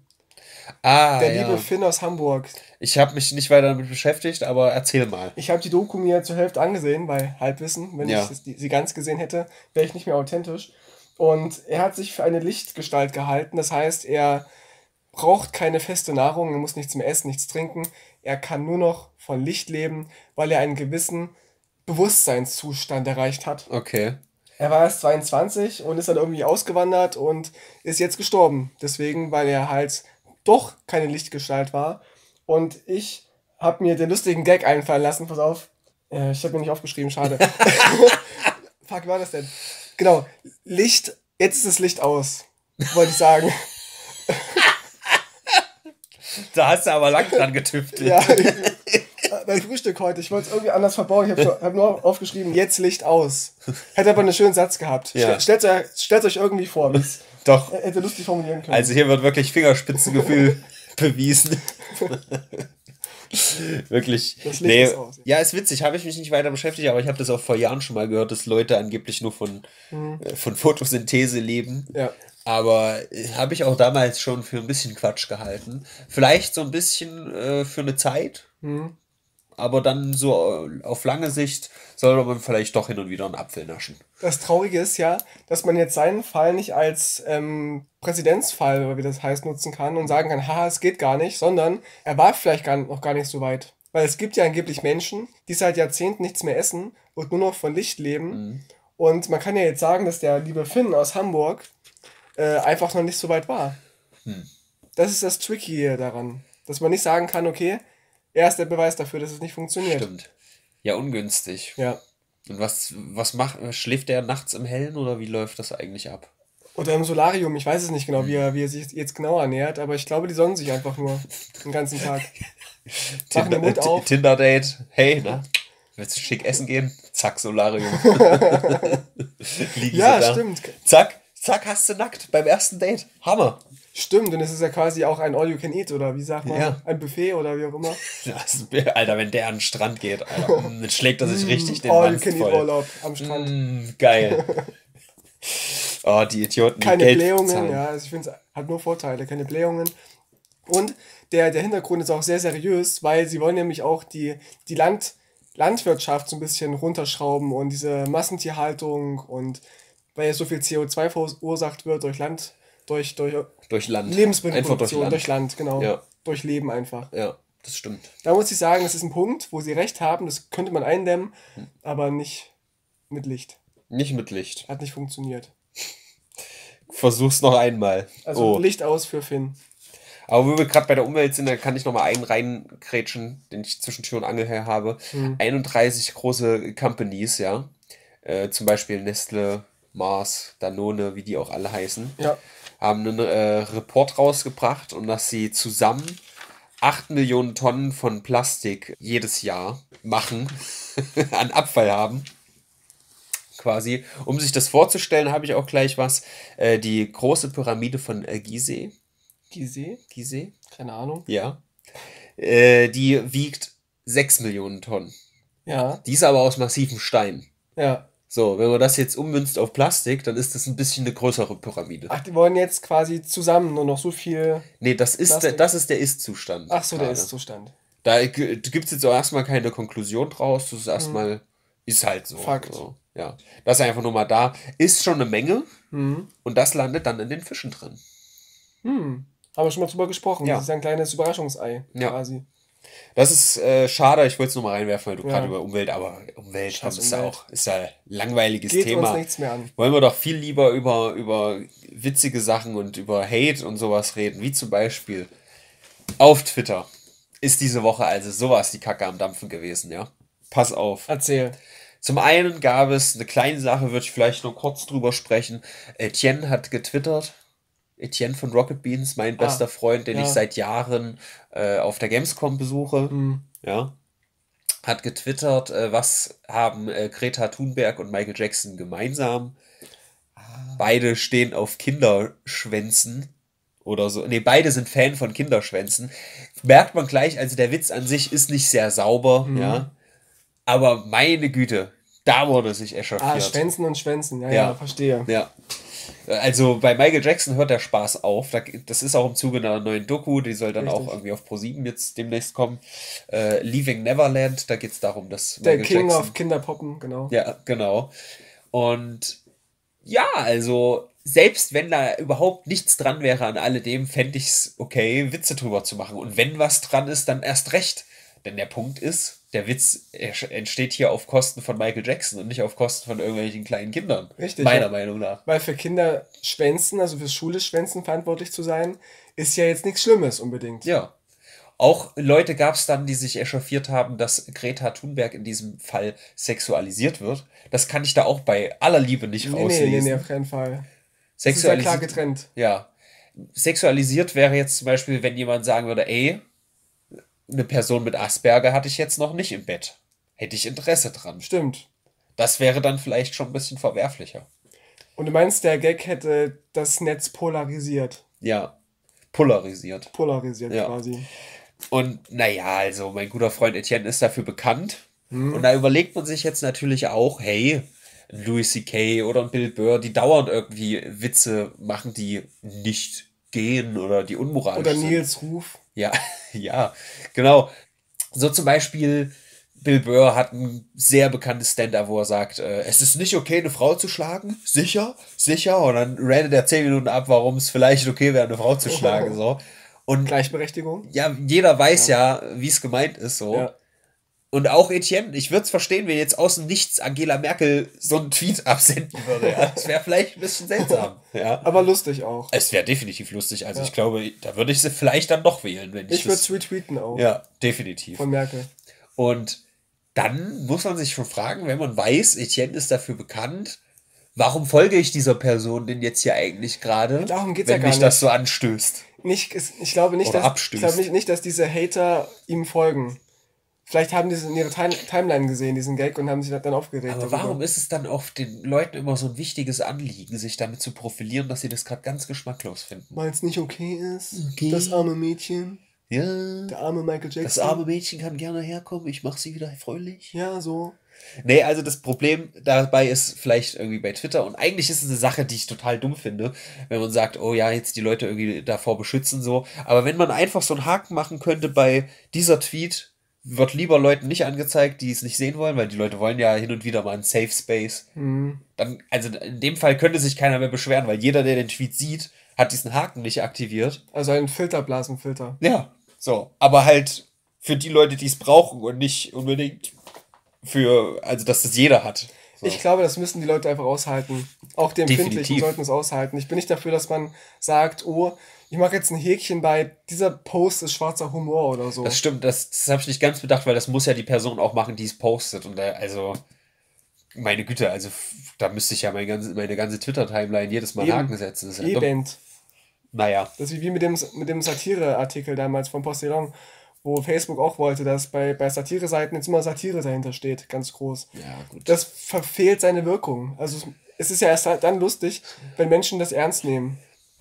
Der liebe Finn aus Hamburg. Ich habe mich nicht weiter damit beschäftigt, aber erzähl mal. Ich habe die Doku mir zur Hälfte angesehen, bei Halbwissen. Wenn ich sie ganz gesehen hätte, wäre ich nicht mehr authentisch. Und er hat sich für eine Lichtgestalt gehalten. Das heißt, er braucht keine feste Nahrung, er muss nichts mehr essen, nichts trinken. Er kann nur noch von Licht leben, weil er einen gewissen Bewusstseinszustand erreicht hat. Okay. Er war erst 22 und ist dann irgendwie ausgewandert und ist jetzt gestorben. Deswegen, weil er halt doch keine Lichtgestalt war. Und ich habe mir den lustigen Gag einfallen lassen. Pass auf. Ich habe mir nicht aufgeschrieben, schade. Fuck, wie war das denn? Genau. Licht. Jetzt ist das Licht aus. Wollte ich sagen. Da hast du aber lang dran getüftelt. Ja, beim Frühstück heute. Ich wollte es irgendwie anders verbauen. Ich hab nur aufgeschrieben, jetzt Licht aus. Hätte aber einen schönen Satz gehabt. Ja. Stellt euch irgendwie vor. Doch. Hätte lustig formulieren können. Also hier wird wirklich Fingerspitzengefühl bewiesen. Wirklich. Das Licht ist aus. Ja, ist witzig. Habe ich mich nicht weiter beschäftigt, aber ich habe das auch vor Jahren schon mal gehört, dass Leute angeblich nur von Photosynthese leben. Ja. Aber habe ich auch damals schon für ein bisschen Quatsch gehalten. Vielleicht so ein bisschen für eine Zeit. Aber dann so auf lange Sicht sollte man vielleicht doch hin und wieder einen Apfel naschen. Das Traurige ist ja, dass man jetzt seinen Fall nicht als Präzedenzfall, wie das heißt, nutzen kann und sagen kann, haha, es geht gar nicht, sondern er war vielleicht noch gar nicht so weit. Weil es gibt ja angeblich Menschen, die seit Jahrzehnten nichts mehr essen und nur noch von Licht leben. Und man kann ja jetzt sagen, dass der liebe Finn aus Hamburg einfach noch nicht so weit war. Das ist das Tricky daran. Dass man nicht sagen kann, okay, er ist der Beweis dafür, dass es nicht funktioniert. Stimmt. Ja, ungünstig. Ja. Und was macht, schläft der nachts im Hellen oder wie läuft das eigentlich ab? Oder im Solarium, ich weiß es nicht genau, wie er sich jetzt genau ernährt, aber ich glaube, die sonnen sich einfach nur den ganzen Tag. Tinder-Date, hey, na, willst du schick essen gehen? Zack, Solarium. Ja, stimmt. Zack, hast du nackt beim ersten Date. Hammer. Stimmt, und es ist ja quasi auch ein All-You-Can-Eat, oder wie sagt man? Ein Buffet oder wie auch immer. Alter, wenn der an den Strand geht, Alter, dann schlägt er sich richtig den Mann voll. All-You-Can-Eat-Urlaub am Strand. Geil. Oh, die Idioten. Keine Blähungen, ja, also ich finde es hat nur Vorteile, keine Blähungen. Und der Hintergrund ist auch sehr seriös, weil sie wollen nämlich auch die Landwirtschaft so ein bisschen runterschrauben und diese Massentierhaltung und weil ja so viel CO2 verursacht wird durch Lebensmittelproduktion, durch Land, genau. Ja. durchleben einfach. Ja, das stimmt. Da muss ich sagen, das ist ein Punkt, wo sie recht haben, das könnte man eindämmen, aber nicht mit Licht. Nicht mit Licht. Hat nicht funktioniert. Versuch's noch einmal. Also Licht aus für Finn. Aber wo wir gerade bei der Umwelt sind, da kann ich noch mal einen reinkrätschen, den ich zwischen Tür und Angel her habe. 31 große Companies, ja. Zum Beispiel Nestle, Mars, Danone, wie die auch alle heißen, Ja. haben einen Report rausgebracht und dass sie zusammen 8 Millionen Tonnen von Plastik jedes Jahr machen, an Abfall haben. Quasi. Um sich das vorzustellen, habe ich auch gleich was. Die große Pyramide von Gizeh. Gizeh? Keine Ahnung. Ja. Die wiegt 6 Millionen Tonnen. Ja. Die ist aber aus massivem Stein. Ja. So, wenn man das jetzt ummünzt auf Plastik, dann ist das ein bisschen eine größere Pyramide. Ach, die wollen jetzt quasi zusammen nur noch so viel. Nee, das ist der Ist-Zustand. Ach so, der gerade. Ist-Zustand. Da gibt es jetzt auch erstmal keine Konklusion draus. Das ist erstmal, ist halt so. Fakt. So, ja. Das ist einfach nur mal da. Ist schon eine Menge. Mhm. Und das landet dann in den Fischen drin. Haben wir schon mal drüber gesprochen. Ja. Das ist ein kleines Überraschungsei Ja. quasi. Das ist schade, ich wollte es nur mal reinwerfen, weil du Ja. gerade über Umwelt, aber Umwelt Scheiß ist ja Umwelt. auch ist ja ein langweiliges Geht Thema. uns nichts mehr an. Wollen wir doch viel lieber über witzige Sachen und über Hate und sowas reden, wie zum Beispiel auf Twitter ist diese Woche also sowas die Kacke am Dampfen gewesen, ja. Pass auf. Erzähl. Zum einen gab es eine kleine Sache, würde ich vielleicht nur kurz drüber sprechen. Etienne hat getwittert. Etienne von Rocket Beans, mein bester Freund, den ja. ich seit Jahren auf der Gamescom besuche, ja, hat getwittert, was haben Greta Thunberg und Michael Jackson gemeinsam. Beide stehen auf Kinderschwänzen oder so. Ne, beide sind Fan von Kinderschwänzen. Merkt man gleich, also der Witz an sich ist nicht sehr sauber, ja. Aber meine Güte, da wurde sich echauffiert. Schwänzen und Schwänzen, ja, Ja. verstehe. Ja. Also bei Michael Jackson hört der Spaß auf. Das ist auch im Zuge einer neuen Doku, die soll dann Richtig. auch irgendwie auf ProSieben jetzt demnächst kommen. Leaving Neverland, da geht es darum, dass Der Michael King Jackson. of Kinderpoppen, genau. Ja, genau. Und ja, also selbst wenn da überhaupt nichts dran wäre an alledem, fände ich es okay, Witze drüber zu machen. Und wenn was dran ist, dann erst recht. Denn der Punkt ist, der Witz entsteht hier auf Kosten von Michael Jackson und nicht auf Kosten von irgendwelchen kleinen Kindern. Richtig, Meiner ja. Meinung nach. Weil für Kinder Schwänzen, also fürs Schwänzen verantwortlich zu sein, ist ja jetzt nichts Schlimmes unbedingt. Ja. Auch Leute gab es dann, die sich echauffiert haben, dass Greta Thunberg in diesem Fall sexualisiert wird. Das kann ich da auch bei aller Liebe nicht rauslesen. Nee, auf keinen Fall. Das ist ja klar getrennt. Ja. Sexualisiert wäre jetzt zum Beispiel, wenn jemand sagen würde, ey, eine Person mit Asperger hatte ich jetzt noch nicht im Bett. Hätte ich Interesse dran. Stimmt. Das wäre dann vielleicht schon ein bisschen verwerflicher. Und du meinst, der Gag hätte das Netz polarisiert. Ja. Polarisiert. Polarisiert Ja. quasi. Und naja, also mein guter Freund Etienne ist dafür bekannt. Und da überlegt man sich jetzt natürlich auch, hey, ein Louis C.K. oder ein Bill Burr, die dauernd irgendwie Witze machen, die nicht gehen oder die unmoralisch Oder sind. Nils Ruf. Ja, ja, genau. So zum Beispiel, Bill Burr hat ein sehr bekanntes Stand-up, wo er sagt, es ist nicht okay, eine Frau zu schlagen. Sicher, sicher. Und dann rantet er 10 Minuten ab, warum es vielleicht okay wäre, eine Frau zu schlagen. So. Und Gleichberechtigung. ja, jeder weiß ja, wie es gemeint ist. So. Ja. Und auch Etienne, ich würde es verstehen, wenn jetzt aus dem Nichts Angela Merkel so einen Tweet absenden würde. Ja. Das wäre vielleicht ein bisschen seltsam. Ja. Aber lustig auch. Es wäre definitiv lustig. Also ich glaube, da würde ich sie vielleicht dann doch wählen, wenn Ich würde das... es retweeten auch. Ja, definitiv. Von Merkel. Und dann muss man sich schon fragen, wenn man weiß, Etienne ist dafür bekannt, warum folge ich dieser Person denn jetzt hier eigentlich gerade, Darum geht's wenn ja gar mich das nicht. so anstößt? Ich glaube nicht, Oder dass, abstößt. ich glaube nicht, dass diese Hater ihm folgen. Vielleicht haben die es in ihrer Timeline gesehen, diesen Gag, und haben sich dann aufgeregt. Aber warum ist es dann auf den Leuten immer so ein wichtiges Anliegen, sich damit zu profilieren, dass sie das gerade ganz geschmacklos finden? Weil es nicht okay ist? Okay. Das arme Mädchen, Ja, der arme Michael Jackson. das arme Mädchen kann gerne herkommen, ich mache sie wieder fröhlich. Ja, so. Nee, also das Problem dabei ist vielleicht irgendwie bei Twitter, und eigentlich ist es eine Sache, die ich total dumm finde, wenn man sagt, oh ja, jetzt die Leute irgendwie davor beschützen, so. Aber wenn man einfach so einen Haken machen könnte bei dieser Tweet, wird lieber Leuten nicht angezeigt, die es nicht sehen wollen, weil die Leute wollen ja hin und wieder mal einen Safe Space. Dann, also in dem Fall könnte sich keiner mehr beschweren, weil jeder, der den Tweet sieht, hat diesen Haken nicht aktiviert. Also ein Filterblasenfilter. Ja, So, aber halt für die Leute, die es brauchen und nicht unbedingt also dass das jeder hat. So. Ich glaube, das müssen die Leute einfach aushalten. Auch die Empfindlichen Definitiv. sollten es aushalten. Ich bin nicht dafür, dass man sagt, oh, ich mache jetzt ein Häkchen bei dieser Post ist schwarzer Humor oder so. Das stimmt, das habe ich nicht ganz bedacht, weil das muss ja die Person auch machen, die es postet. Und also, meine Güte, also da müsste ich ja meine ganze Twitter-Timeline jedes Mal einen Eben. Haken setzen. Das ist ja dumm. Eben. Naja, Das ist wie mit dem Satire-Artikel damals vom Postillon, wo Facebook auch wollte, dass bei Satire-Seiten jetzt immer Satire dahinter steht, ganz groß. ja, gut. Das verfehlt seine Wirkung. Also es ist ja erst dann lustig, wenn Menschen das ernst nehmen.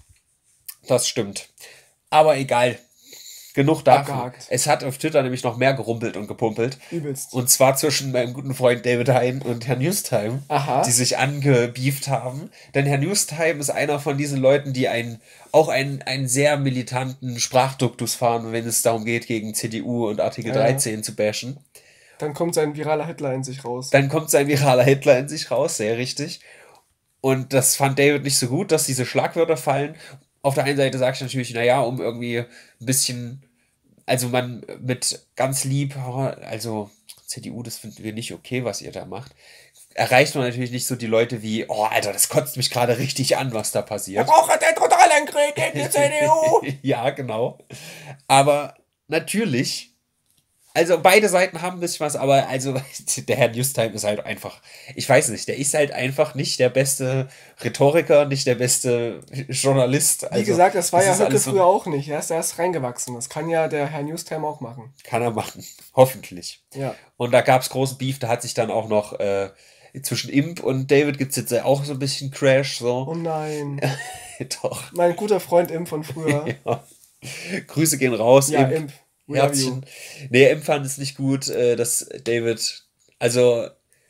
Das stimmt. Aber egal. Genug davon. Abgehakt. Es hat auf Twitter nämlich noch mehr gerumpelt und gepumpelt. Übelst. Und zwar zwischen meinem guten Freund David Hein und Herrn Newstime, Aha. die sich angebieft haben. Denn Herr Newstime ist einer von diesen Leuten, die auch einen sehr militanten Sprachduktus fahren, wenn es darum geht, gegen CDU und Artikel 13 zu bashen. Dann kommt sein viraler Hitler in sich raus. Dann kommt sein viraler Hitler in sich raus, sehr richtig. Und das fand David nicht so gut, dass diese Schlagwörter fallen. Auf der einen Seite sage ich natürlich, naja, um irgendwie ein bisschen, also man mit ganz lieb, also CDU, das finden wir nicht okay, was ihr da macht. Erreicht man natürlich nicht so die Leute wie, oh Alter, das kotzt mich gerade richtig an, was da passiert. braucht den Totalangriff gegen die CDU! Ja, genau. Aber natürlich, also beide Seiten haben ein bisschen was, aber also der Herr Newstime ist halt einfach, ich weiß nicht, der ist halt einfach nicht der beste Rhetoriker, nicht der beste Journalist. Wie gesagt, das war ja ist Höcke alles so- früher auch nicht. Er ist erst reingewachsen. Das kann ja der Herr Newstime auch machen. Kann er machen, hoffentlich. Ja. Und da gab es großen Beef, da hat sich dann auch noch zwischen Imp und David gibt es jetzt auch so ein bisschen Crash, so. Oh nein. Doch. Mein guter Freund Imp von früher. Ja. Grüße gehen raus, Ja, Imp. We love you. Herzchen. Nee, Imp fand es nicht gut, dass David, also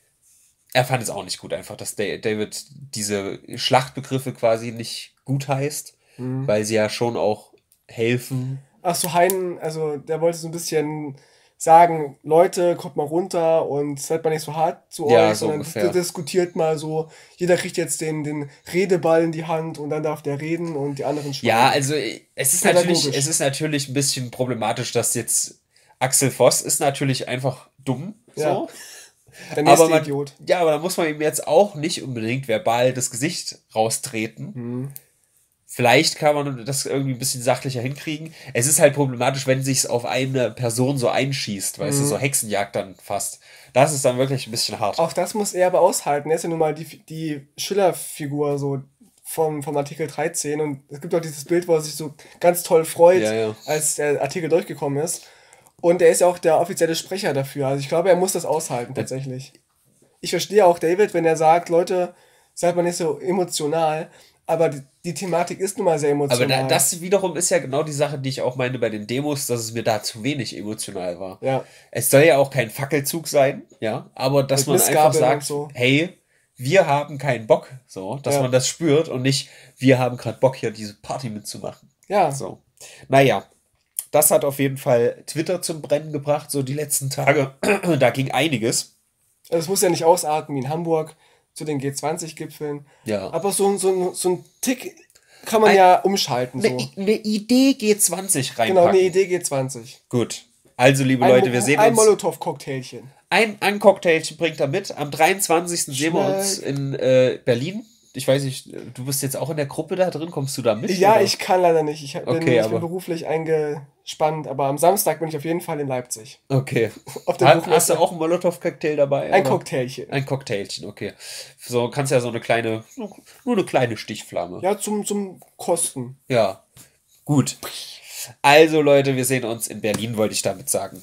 er fand es auch nicht gut einfach, dass David diese Schlachtbegriffe quasi nicht gut heißt, weil sie ja schon auch helfen. Ach so, Hein, also der wollte so ein bisschen sagen, Leute, kommt mal runter und seid mal nicht so hart zu Ja, euch, so sondern ungefähr. diskutiert mal so. Jeder kriegt jetzt den Redeball in die Hand und dann darf der reden und die anderen schweigen. Ja, also Pädagogisch. es ist natürlich ein bisschen problematisch, dass jetzt Axel Voss ist natürlich einfach dumm, Ja. so. Der nächste Aber Idiot. ja, aber da muss man ihm jetzt auch nicht unbedingt verbal das Gesicht raustreten. Mhm. Vielleicht kann man das irgendwie ein bisschen sachlicher hinkriegen. Es ist halt problematisch, wenn sich's auf eine Person so einschießt, weißt du, so Hexenjagd dann fast. Das ist dann wirklich ein bisschen hart. Auch das muss er aber aushalten. Er ist ja nun mal die Schiller-Figur so vom Artikel 13 und es gibt auch dieses Bild, wo er sich so ganz toll freut, Ja, ja. als der Artikel durchgekommen ist. Und er ist ja auch der offizielle Sprecher dafür. Also ich glaube, er muss das aushalten tatsächlich. Ich verstehe auch David, wenn er sagt, Leute, seid mal nicht so emotional, aber die Thematik ist nun mal sehr Aber emotional. das wiederum ist ja genau die Sache, die ich auch meine bei den Demos, dass es mir da zu wenig emotional war. Ja. Es soll ja auch kein Fackelzug sein, ja, aber dass Mit man einfach Missgabeln sagt, und so. hey, wir haben keinen Bock, so, dass Ja. man das spürt und nicht, wir haben gerade Bock, hier diese Party mitzumachen. Ja. So. Naja, das hat auf jeden Fall Twitter zum Brennen gebracht, so die letzten Tage. Da ging einiges. Also es muss ja nicht ausarten wie in Hamburg zu den G20-Gipfeln. Ja. Aber so ein Tick kann man ja umschalten. So. Eine Idee G20 reinpacken. Genau, eine Idee G20. Gut. Also, liebe Leute, wir sehen ein uns. Molotow-Cocktailchen. Ein Cocktailchen bringt er mit. Am 23. sehen wir uns in Berlin. Ich weiß nicht, du bist jetzt auch in der Gruppe da drin. Kommst du da mit? Ja, oder? ich kann leider nicht. Ich Okay, bin aber- beruflich eingespannt, aber am Samstag bin ich auf jeden Fall in Leipzig. Okay. Auf der Hast du Buchmesse. auch einen Molotow-Cocktail dabei? Ein oder? Cocktailchen. Ein Cocktailchen, okay. So, kannst ja so eine kleine, nur eine kleine Stichflamme. Ja, zum Kosten. Ja. Gut. Also, Leute, wir sehen uns in Berlin, wollte ich damit sagen.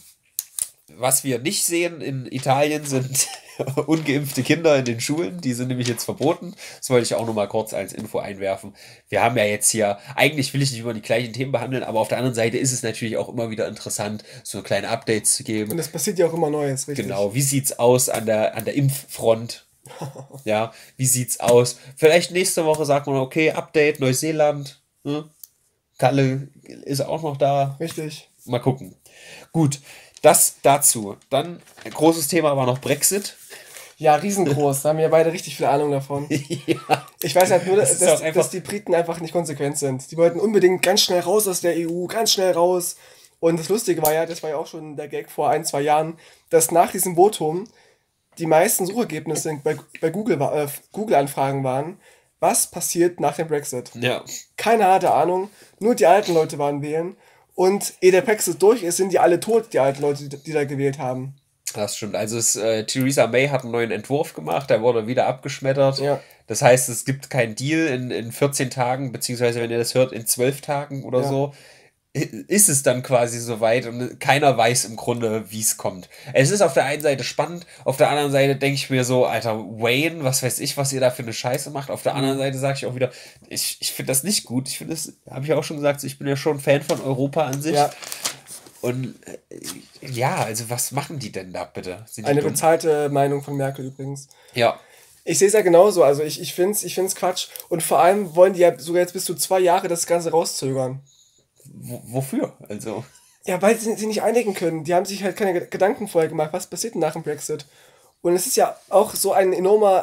Was wir nicht sehen in Italien sind ungeimpfte Kinder in den Schulen. Die sind nämlich jetzt verboten. Das wollte ich auch noch mal kurz als Info einwerfen. Wir haben ja jetzt hier, eigentlich will ich nicht immer die gleichen Themen behandeln, aber auf der anderen Seite ist es natürlich auch immer wieder interessant, so kleine Updates zu geben. Und es passiert ja auch immer Neues, richtig? Genau, wie sieht's aus an der Impffront? Ja, wie sieht's aus? Vielleicht nächste Woche sagt man, okay, Update, Neuseeland. Ne? Kalle ist auch noch da. Richtig. Mal gucken. Gut, das dazu. Dann ein großes Thema war noch Brexit. Ja, riesengroß. Da haben wir beide richtig viel Ahnung davon. Ja. Ich weiß halt nur, Das ist doch einfach- dass die Briten einfach nicht konsequent sind. Die wollten unbedingt ganz schnell raus aus der EU, ganz schnell raus. Und das Lustige war ja, das war ja auch schon der Gag vor 1, 2 Jahren, dass nach diesem Votum die meisten Suchergebnisse bei Google-Anfragen waren, was passiert nach dem Brexit. Ja. Keiner hatte Ahnung, nur die alten Leute waren wählen. Und ehe der Brexit durch ist, sind die alle tot, die alten Leute, die da gewählt haben. Das stimmt. Also Theresa May hat einen neuen Entwurf gemacht, der wurde wieder abgeschmettert. Ja. Das heißt, es gibt keinen Deal in 14 Tagen, beziehungsweise wenn ihr das hört, in 12 Tagen oder Ja. so, ist es dann quasi soweit und keiner weiß im Grunde, wie es kommt. Es ist auf der einen Seite spannend, auf der anderen Seite denke ich mir so, Alter, Wayne, was weiß ich, was ihr da für eine Scheiße macht. Auf der anderen Seite sage ich auch wieder, ich finde das nicht gut. Ich finde das, habe ich auch schon gesagt, ich bin ja schon Fan von Europa an sich. Ja. Und ja, also was machen die denn da bitte? Sind die Eine dumm? bezahlte Meinung von Merkel übrigens. Ja. Ich sehe es ja genauso, also ich find's Quatsch. Und vor allem wollen die ja sogar jetzt bis zu 2 Jahre das Ganze rauszögern. Wofür? Also. Ja, weil sie nicht einigen können. Die haben sich halt keine Gedanken vorher gemacht, was passiert denn nach dem Brexit. Und es ist ja auch so ein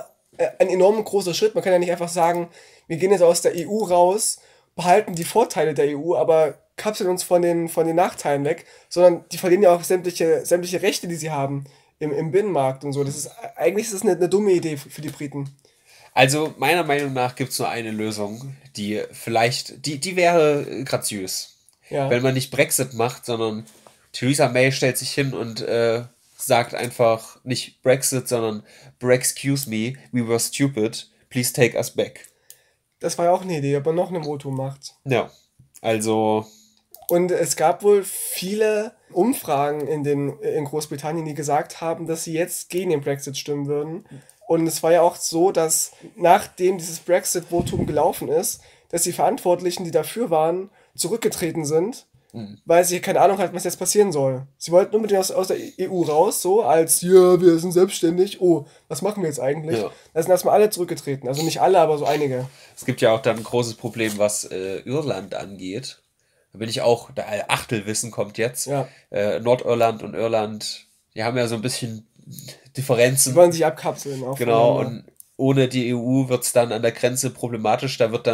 enorm großer Schritt. Man kann ja nicht einfach sagen, wir gehen jetzt aus der EU raus, behalten die Vorteile der EU, aber kapseln uns von den Nachteilen weg, sondern die verlieren ja auch sämtliche Rechte, die sie haben im Binnenmarkt und so. Eigentlich ist das eine dumme Idee für die Briten. Also, meiner Meinung nach gibt es nur eine Lösung, die vielleicht, die wäre graziös. Ja. Wenn man nicht Brexit macht, sondern Theresa May stellt sich hin und sagt einfach nicht Brexit, sondern Excuse me, we were stupid, please take us back. Das war ja auch eine Idee, ob man noch eine Votum macht. Ja, also, Und es gab wohl viele Umfragen in Großbritannien, die gesagt haben, dass sie jetzt gegen den Brexit stimmen würden. Und es war ja auch so, dass nachdem dieses Brexit-Votum gelaufen ist, dass die Verantwortlichen, die dafür waren, zurückgetreten sind, weil sie keine Ahnung hatten, was jetzt passieren soll. Sie wollten unbedingt aus der EU raus, so als, ja, wir sind selbstständig, oh, was machen wir jetzt eigentlich? Ja. Da sind erstmal alle zurückgetreten. Also nicht alle, aber so einige. es gibt ja auch dann ein großes Problem, was Irland angeht. Da bin ich auch, der Achtelwissen kommt jetzt. Ja. Nordirland und Irland, die haben ja so ein bisschen Differenzen. Sie wollen sich abkapseln. Genau, voneinander. und ohne die EU wird es dann an der Grenze problematisch.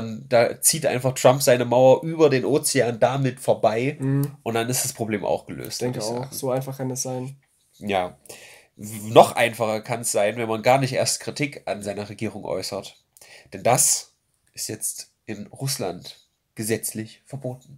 Da zieht einfach Trump seine Mauer über den Ozean damit vorbei und dann ist das Problem auch gelöst. Ich denke würd auch, sagen. so einfach kann es sein. Ja. Noch einfacher kann es sein, wenn man gar nicht erst Kritik an seiner Regierung äußert. Denn das ist jetzt in Russland gesetzlich verboten.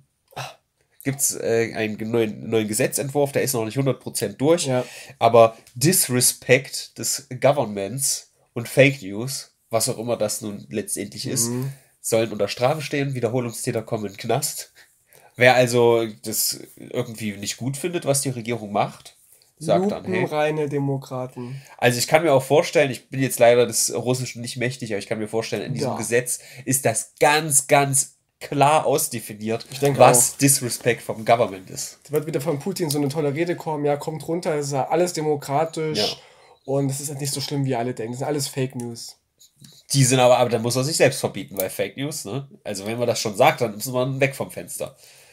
Gibt es einen neuen Gesetzentwurf, der ist noch nicht 100% durch, Ja. aber Disrespect des Governments und Fake News, was auch immer das nun letztendlich ist, sollen unter Strafe stehen. Wiederholungstäter kommen in den Knast. Wer also das irgendwie nicht gut findet, was die Regierung macht, sagt dann, hey. Lupenreine Demokraten. Also ich kann mir auch vorstellen, ich bin jetzt leider des Russischen nicht mächtig, aber ich kann mir vorstellen, in diesem Ja. Gesetz ist das ganz, ganz klar ausdefiniert, denke was Disrespect vom Government ist. Da wird wieder von Putin so eine tolle Rede kommen, ja, kommt runter, es ist ja alles demokratisch Ja. und es ist halt nicht so schlimm, wie alle denken. Das sind alles Fake News. Die sind aber dann muss er sich selbst verbieten, weil Fake News, ne? Also wenn man das schon sagt, dann ist man weg vom Fenster.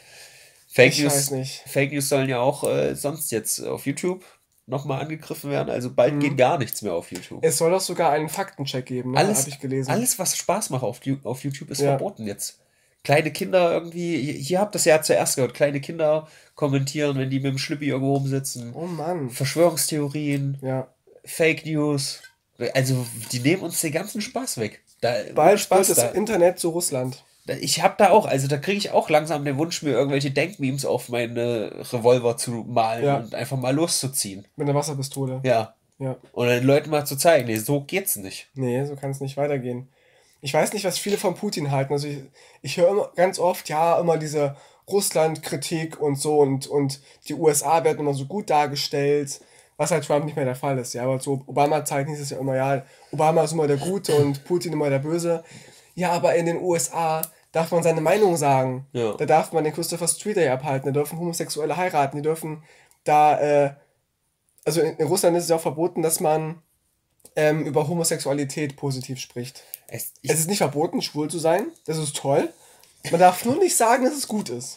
Ich weiß nicht. Fake News sollen ja auch sonst jetzt auf YouTube nochmal angegriffen werden, also bald geht gar nichts mehr auf YouTube. Es soll doch sogar einen Faktencheck geben, ne? Habe ich gelesen. Alles, was Spaß macht auf YouTube, ist Ja. verboten jetzt. Kleine Kinder irgendwie, hier habt ihr das ja zuerst gehört, kleine Kinder kommentieren, wenn die mit dem Schlüppi irgendwo rumsitzen. Oh Mann. Verschwörungstheorien, Ja. Fake News. Also, die nehmen uns den ganzen Spaß weg. Bald wird das Internet zu Russland. Ich hab da auch, also da kriege ich auch langsam den Wunsch, mir irgendwelche Denkmemes auf meine Revolver zu malen Ja. und einfach mal loszuziehen. Mit einer Wasserpistole. Ja. Ja. Und den Leuten mal zu zeigen, nee, so geht's nicht. Nee, so kann es nicht weitergehen. Ich weiß nicht, was viele von Putin halten. Also ich höre immer ganz oft, ja, immer diese Russland-Kritik und so und die USA werden immer so gut dargestellt, was halt Trump nicht mehr der Fall ist. Ja, aber zu Obama-Zeiten hieß es ja immer, ja, Obama ist immer der Gute und Putin immer der Böse. Ja, aber in den USA darf man seine Meinung sagen. Ja. Da darf man den Christopher Street Day abhalten, da dürfen Homosexuelle heiraten, die dürfen da, also in Russland ist es ja auch verboten, dass man über Homosexualität positiv spricht. Es ist nicht verboten, schwul zu sein. Das ist toll. Man darf nur nicht sagen, dass es gut ist.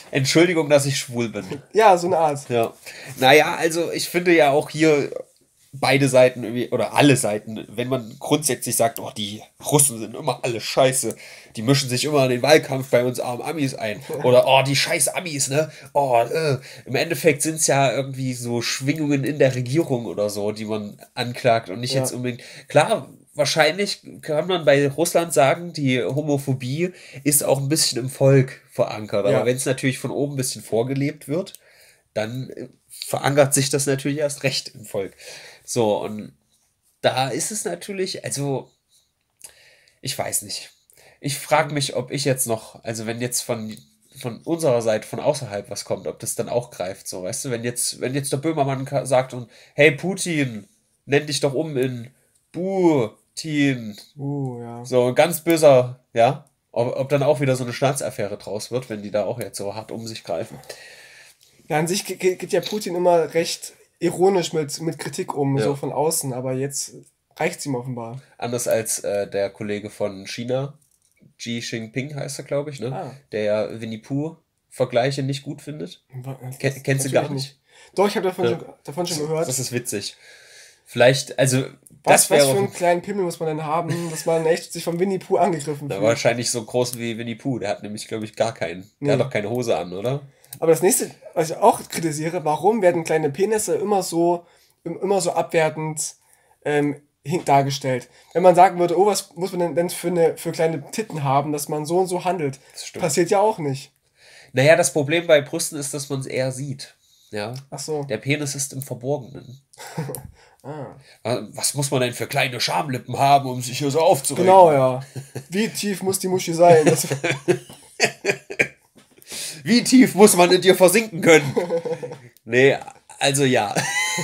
Entschuldigung, dass ich schwul bin. Ja, so eine Art. Ja. Naja, also ich finde ja auch hier, beide Seiten irgendwie, oder alle Seiten, wenn man grundsätzlich sagt, oh, die Russen sind immer alle scheiße, die mischen sich immer in den Wahlkampf bei uns armen Amis ein. Oder, oh, die scheiß Amis, ne? Oh, im Endeffekt sind es ja irgendwie so Schwingungen in der Regierung oder so, die man anklagt und nicht Ja. jetzt unbedingt. Klar, wahrscheinlich kann man bei Russland sagen, die Homophobie ist auch ein bisschen im Volk verankert. Ja. Aber wenn es natürlich von oben ein bisschen vorgelebt wird, dann verankert sich das natürlich erst recht im Volk. So, und da ist es natürlich, also, ich weiß nicht. Ich frage mich, ob ich jetzt noch, also wenn jetzt von unserer Seite, von außerhalb was kommt, ob das dann auch greift, so, weißt du, wenn jetzt der Böhmermann sagt und, hey Putin, nenn dich doch um in Putin. Ja. So, ein ganz böser, ja. Ob dann auch wieder so eine Staatsaffäre draus wird, wenn die da auch jetzt so hart um sich greifen. Ja, an sich geht ja Putin immer recht ironisch mit Kritik um, Ja. so von außen, aber jetzt reicht's ihm offenbar. Anders als der Kollege von China, Xi Jinping heißt er, glaube ich, ne? Ah. Der ja Winnie Pooh-Vergleiche nicht gut findet. Kennst du gar Natürlich nicht? Doch, ich habe davon schon gehört. Das ist witzig. Vielleicht, also, Was das wäre für einen kleinen Pimmel muss man denn haben, dass man echt sich vom Winnie Pooh angegriffen fühlt? wahrscheinlich so groß wie Winnie Pooh. Der hat nämlich, glaube ich, gar keinen. Der hat doch keine Hose an, oder? Aber das nächste, was ich auch kritisiere, warum werden kleine Penisse immer so abwertend dargestellt? Wenn man sagen würde, oh, was muss man denn für kleine Titten haben, dass man so und so handelt? Das stimmt. Passiert ja auch nicht. Naja, das Problem bei Brüsten ist, dass man es eher sieht. Ja. Ach so. Der Penis ist im Verborgenen. Ah. Was muss man denn für kleine Schamlippen haben, um sich hier so aufzuregen? Genau, ja. Wie tief muss die Muschi sein? Wie tief muss man in dir versinken können? Nee, also ja.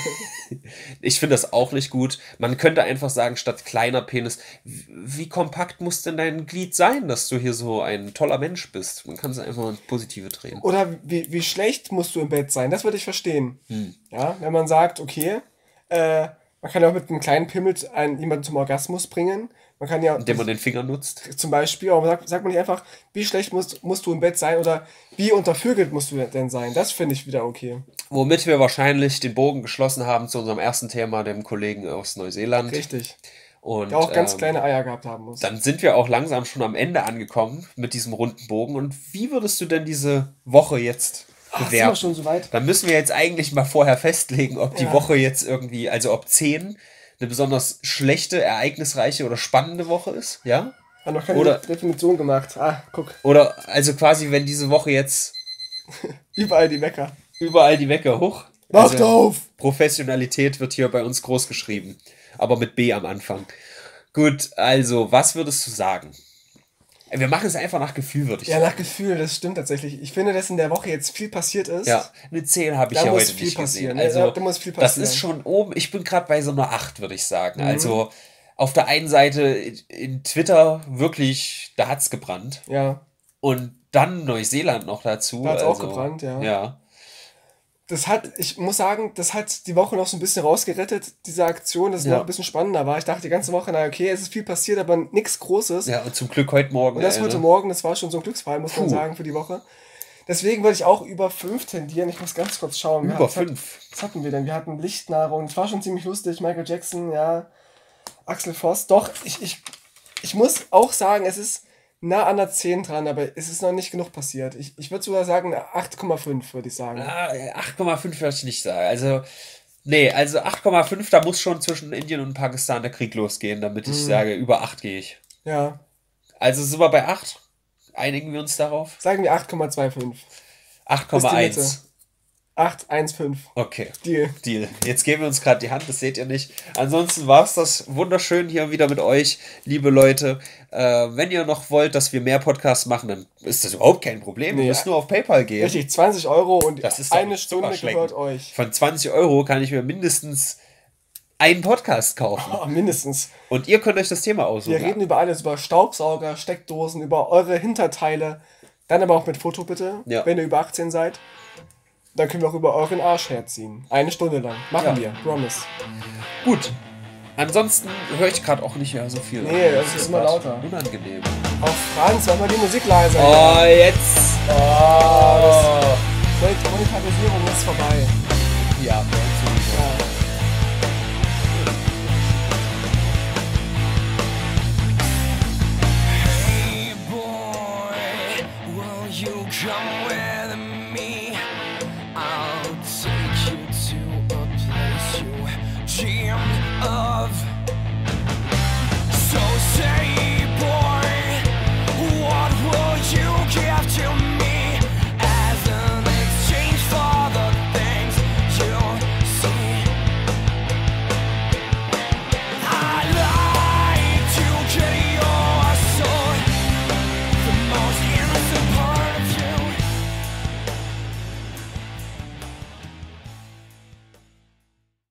Ich finde das auch nicht gut. Man könnte einfach sagen, statt kleiner Penis, wie kompakt muss denn dein Glied sein, dass du hier so ein toller Mensch bist? Man kann es einfach ins Positive drehen. Oder wie schlecht musst du im Bett sein? Das würde ich verstehen. Ja, wenn man sagt, okay, man kann ja auch mit einem kleinen Pimmel jemanden zum Orgasmus bringen. Man kann ja Indem man den Finger nutzt. zum Beispiel, aber sagt man nicht einfach, wie schlecht musst du im Bett sein oder wie untervögelt musst du denn sein? Das finde ich wieder okay. Womit wir wahrscheinlich den Bogen geschlossen haben zu unserem ersten Thema, dem Kollegen aus Neuseeland. Richtig. Und Der auch ganz kleine Eier gehabt haben muss. dann sind wir auch langsam schon am Ende angekommen mit diesem runden Bogen. Und wie würdest du denn diese Woche jetzt Sind wir bewerten? schon so weit? Dann müssen wir jetzt eigentlich mal vorher festlegen, ob die Ja. Woche jetzt irgendwie, also ob 10 eine besonders schlechte, ereignisreiche oder spannende Woche ist, ja? Hat noch keine Oder- Definition gemacht. Ah, guck. Oder also quasi, wenn diese Woche jetzt Überall die Wecker. überall die Wecker hoch. Wacht Also, auf! Professionalität wird hier bei uns groß geschrieben, aber mit B am Anfang. Gut, also, was würdest du sagen? Wir machen es einfach nach Gefühl, würde ich Ja, sagen. nach Gefühl, das stimmt tatsächlich. Ich finde, dass in der Woche jetzt viel passiert ist. Ja, eine 10 habe ich Da ja muss heute viel nicht passieren. gesehen. Ja, Also, da muss viel das passieren. ist schon oben. Ich bin gerade bei so einer 8, würde ich sagen. Mhm. Also, auf der einen Seite in Twitter wirklich, da hat's gebrannt. Ja. Und dann Neuseeland noch dazu. Da hat's auch also, gebrannt, ja. Ja. Ich muss sagen, das hat die Woche noch so ein bisschen rausgerettet, diese Aktion, dass es Ja. noch ein bisschen spannender war. Ich dachte die ganze Woche, na okay, es ist viel passiert, aber nichts Großes. Ja, und zum Glück heute Morgen. Und das heute ne? Morgen, das war schon so ein Glücksfall, muss man Puh. sagen, für die Woche. Deswegen würde ich auch über 5 tendieren. Ich muss ganz kurz schauen. Über Was 5. hatten wir denn? Wir hatten Lichtnahrung. Das war schon ziemlich lustig. Michael Jackson, ja. Axel Voss. Doch, ich muss auch sagen, es ist nah an der 10 dran, aber es ist noch nicht genug passiert. Ich würde sogar sagen, 8,5 würde ich sagen. Ah, 8,5 würde ich nicht sagen. Also, nee, also 8,5, da muss schon zwischen Indien und Pakistan der Krieg losgehen, damit Mhm. ich sage, über 8 gehe ich. Ja. Also sind wir bei 8? Einigen wir uns darauf? Sagen wir 8,25. 8,1. 8,15. Okay. Deal. Deal. Jetzt geben wir uns gerade die Hand, das seht ihr nicht. Ansonsten war es das wunderschön hier wieder mit euch, liebe Leute. Wenn ihr noch wollt, dass wir mehr Podcasts machen, dann ist das überhaupt kein Problem. Nee, Ihr müsst nur auf PayPal gehen. Richtig, 20 Euro und Das ist doch eine nicht Stunde zuckerschleckend. gehört euch. Von 20 Euro kann ich mir mindestens einen Podcast kaufen. Oh, mindestens. Und ihr könnt euch das Thema aussuchen. Wir reden über alles, über Staubsauger, Steckdosen, über eure Hinterteile. Dann aber auch mit Foto bitte, Ja. wenn ihr über 18 seid. Dann können wir auch über euren Arsch herziehen. Eine Stunde lang. Machen wir. Promise. Gut. Ansonsten höre ich gerade auch nicht mehr so viel. Nee, das ist immer grad lauter. Unangenehm. Auf Franz, mach mal die Musik leiser. Oh, jetzt. Oh, Monetarisierung ist vorbei. Ja.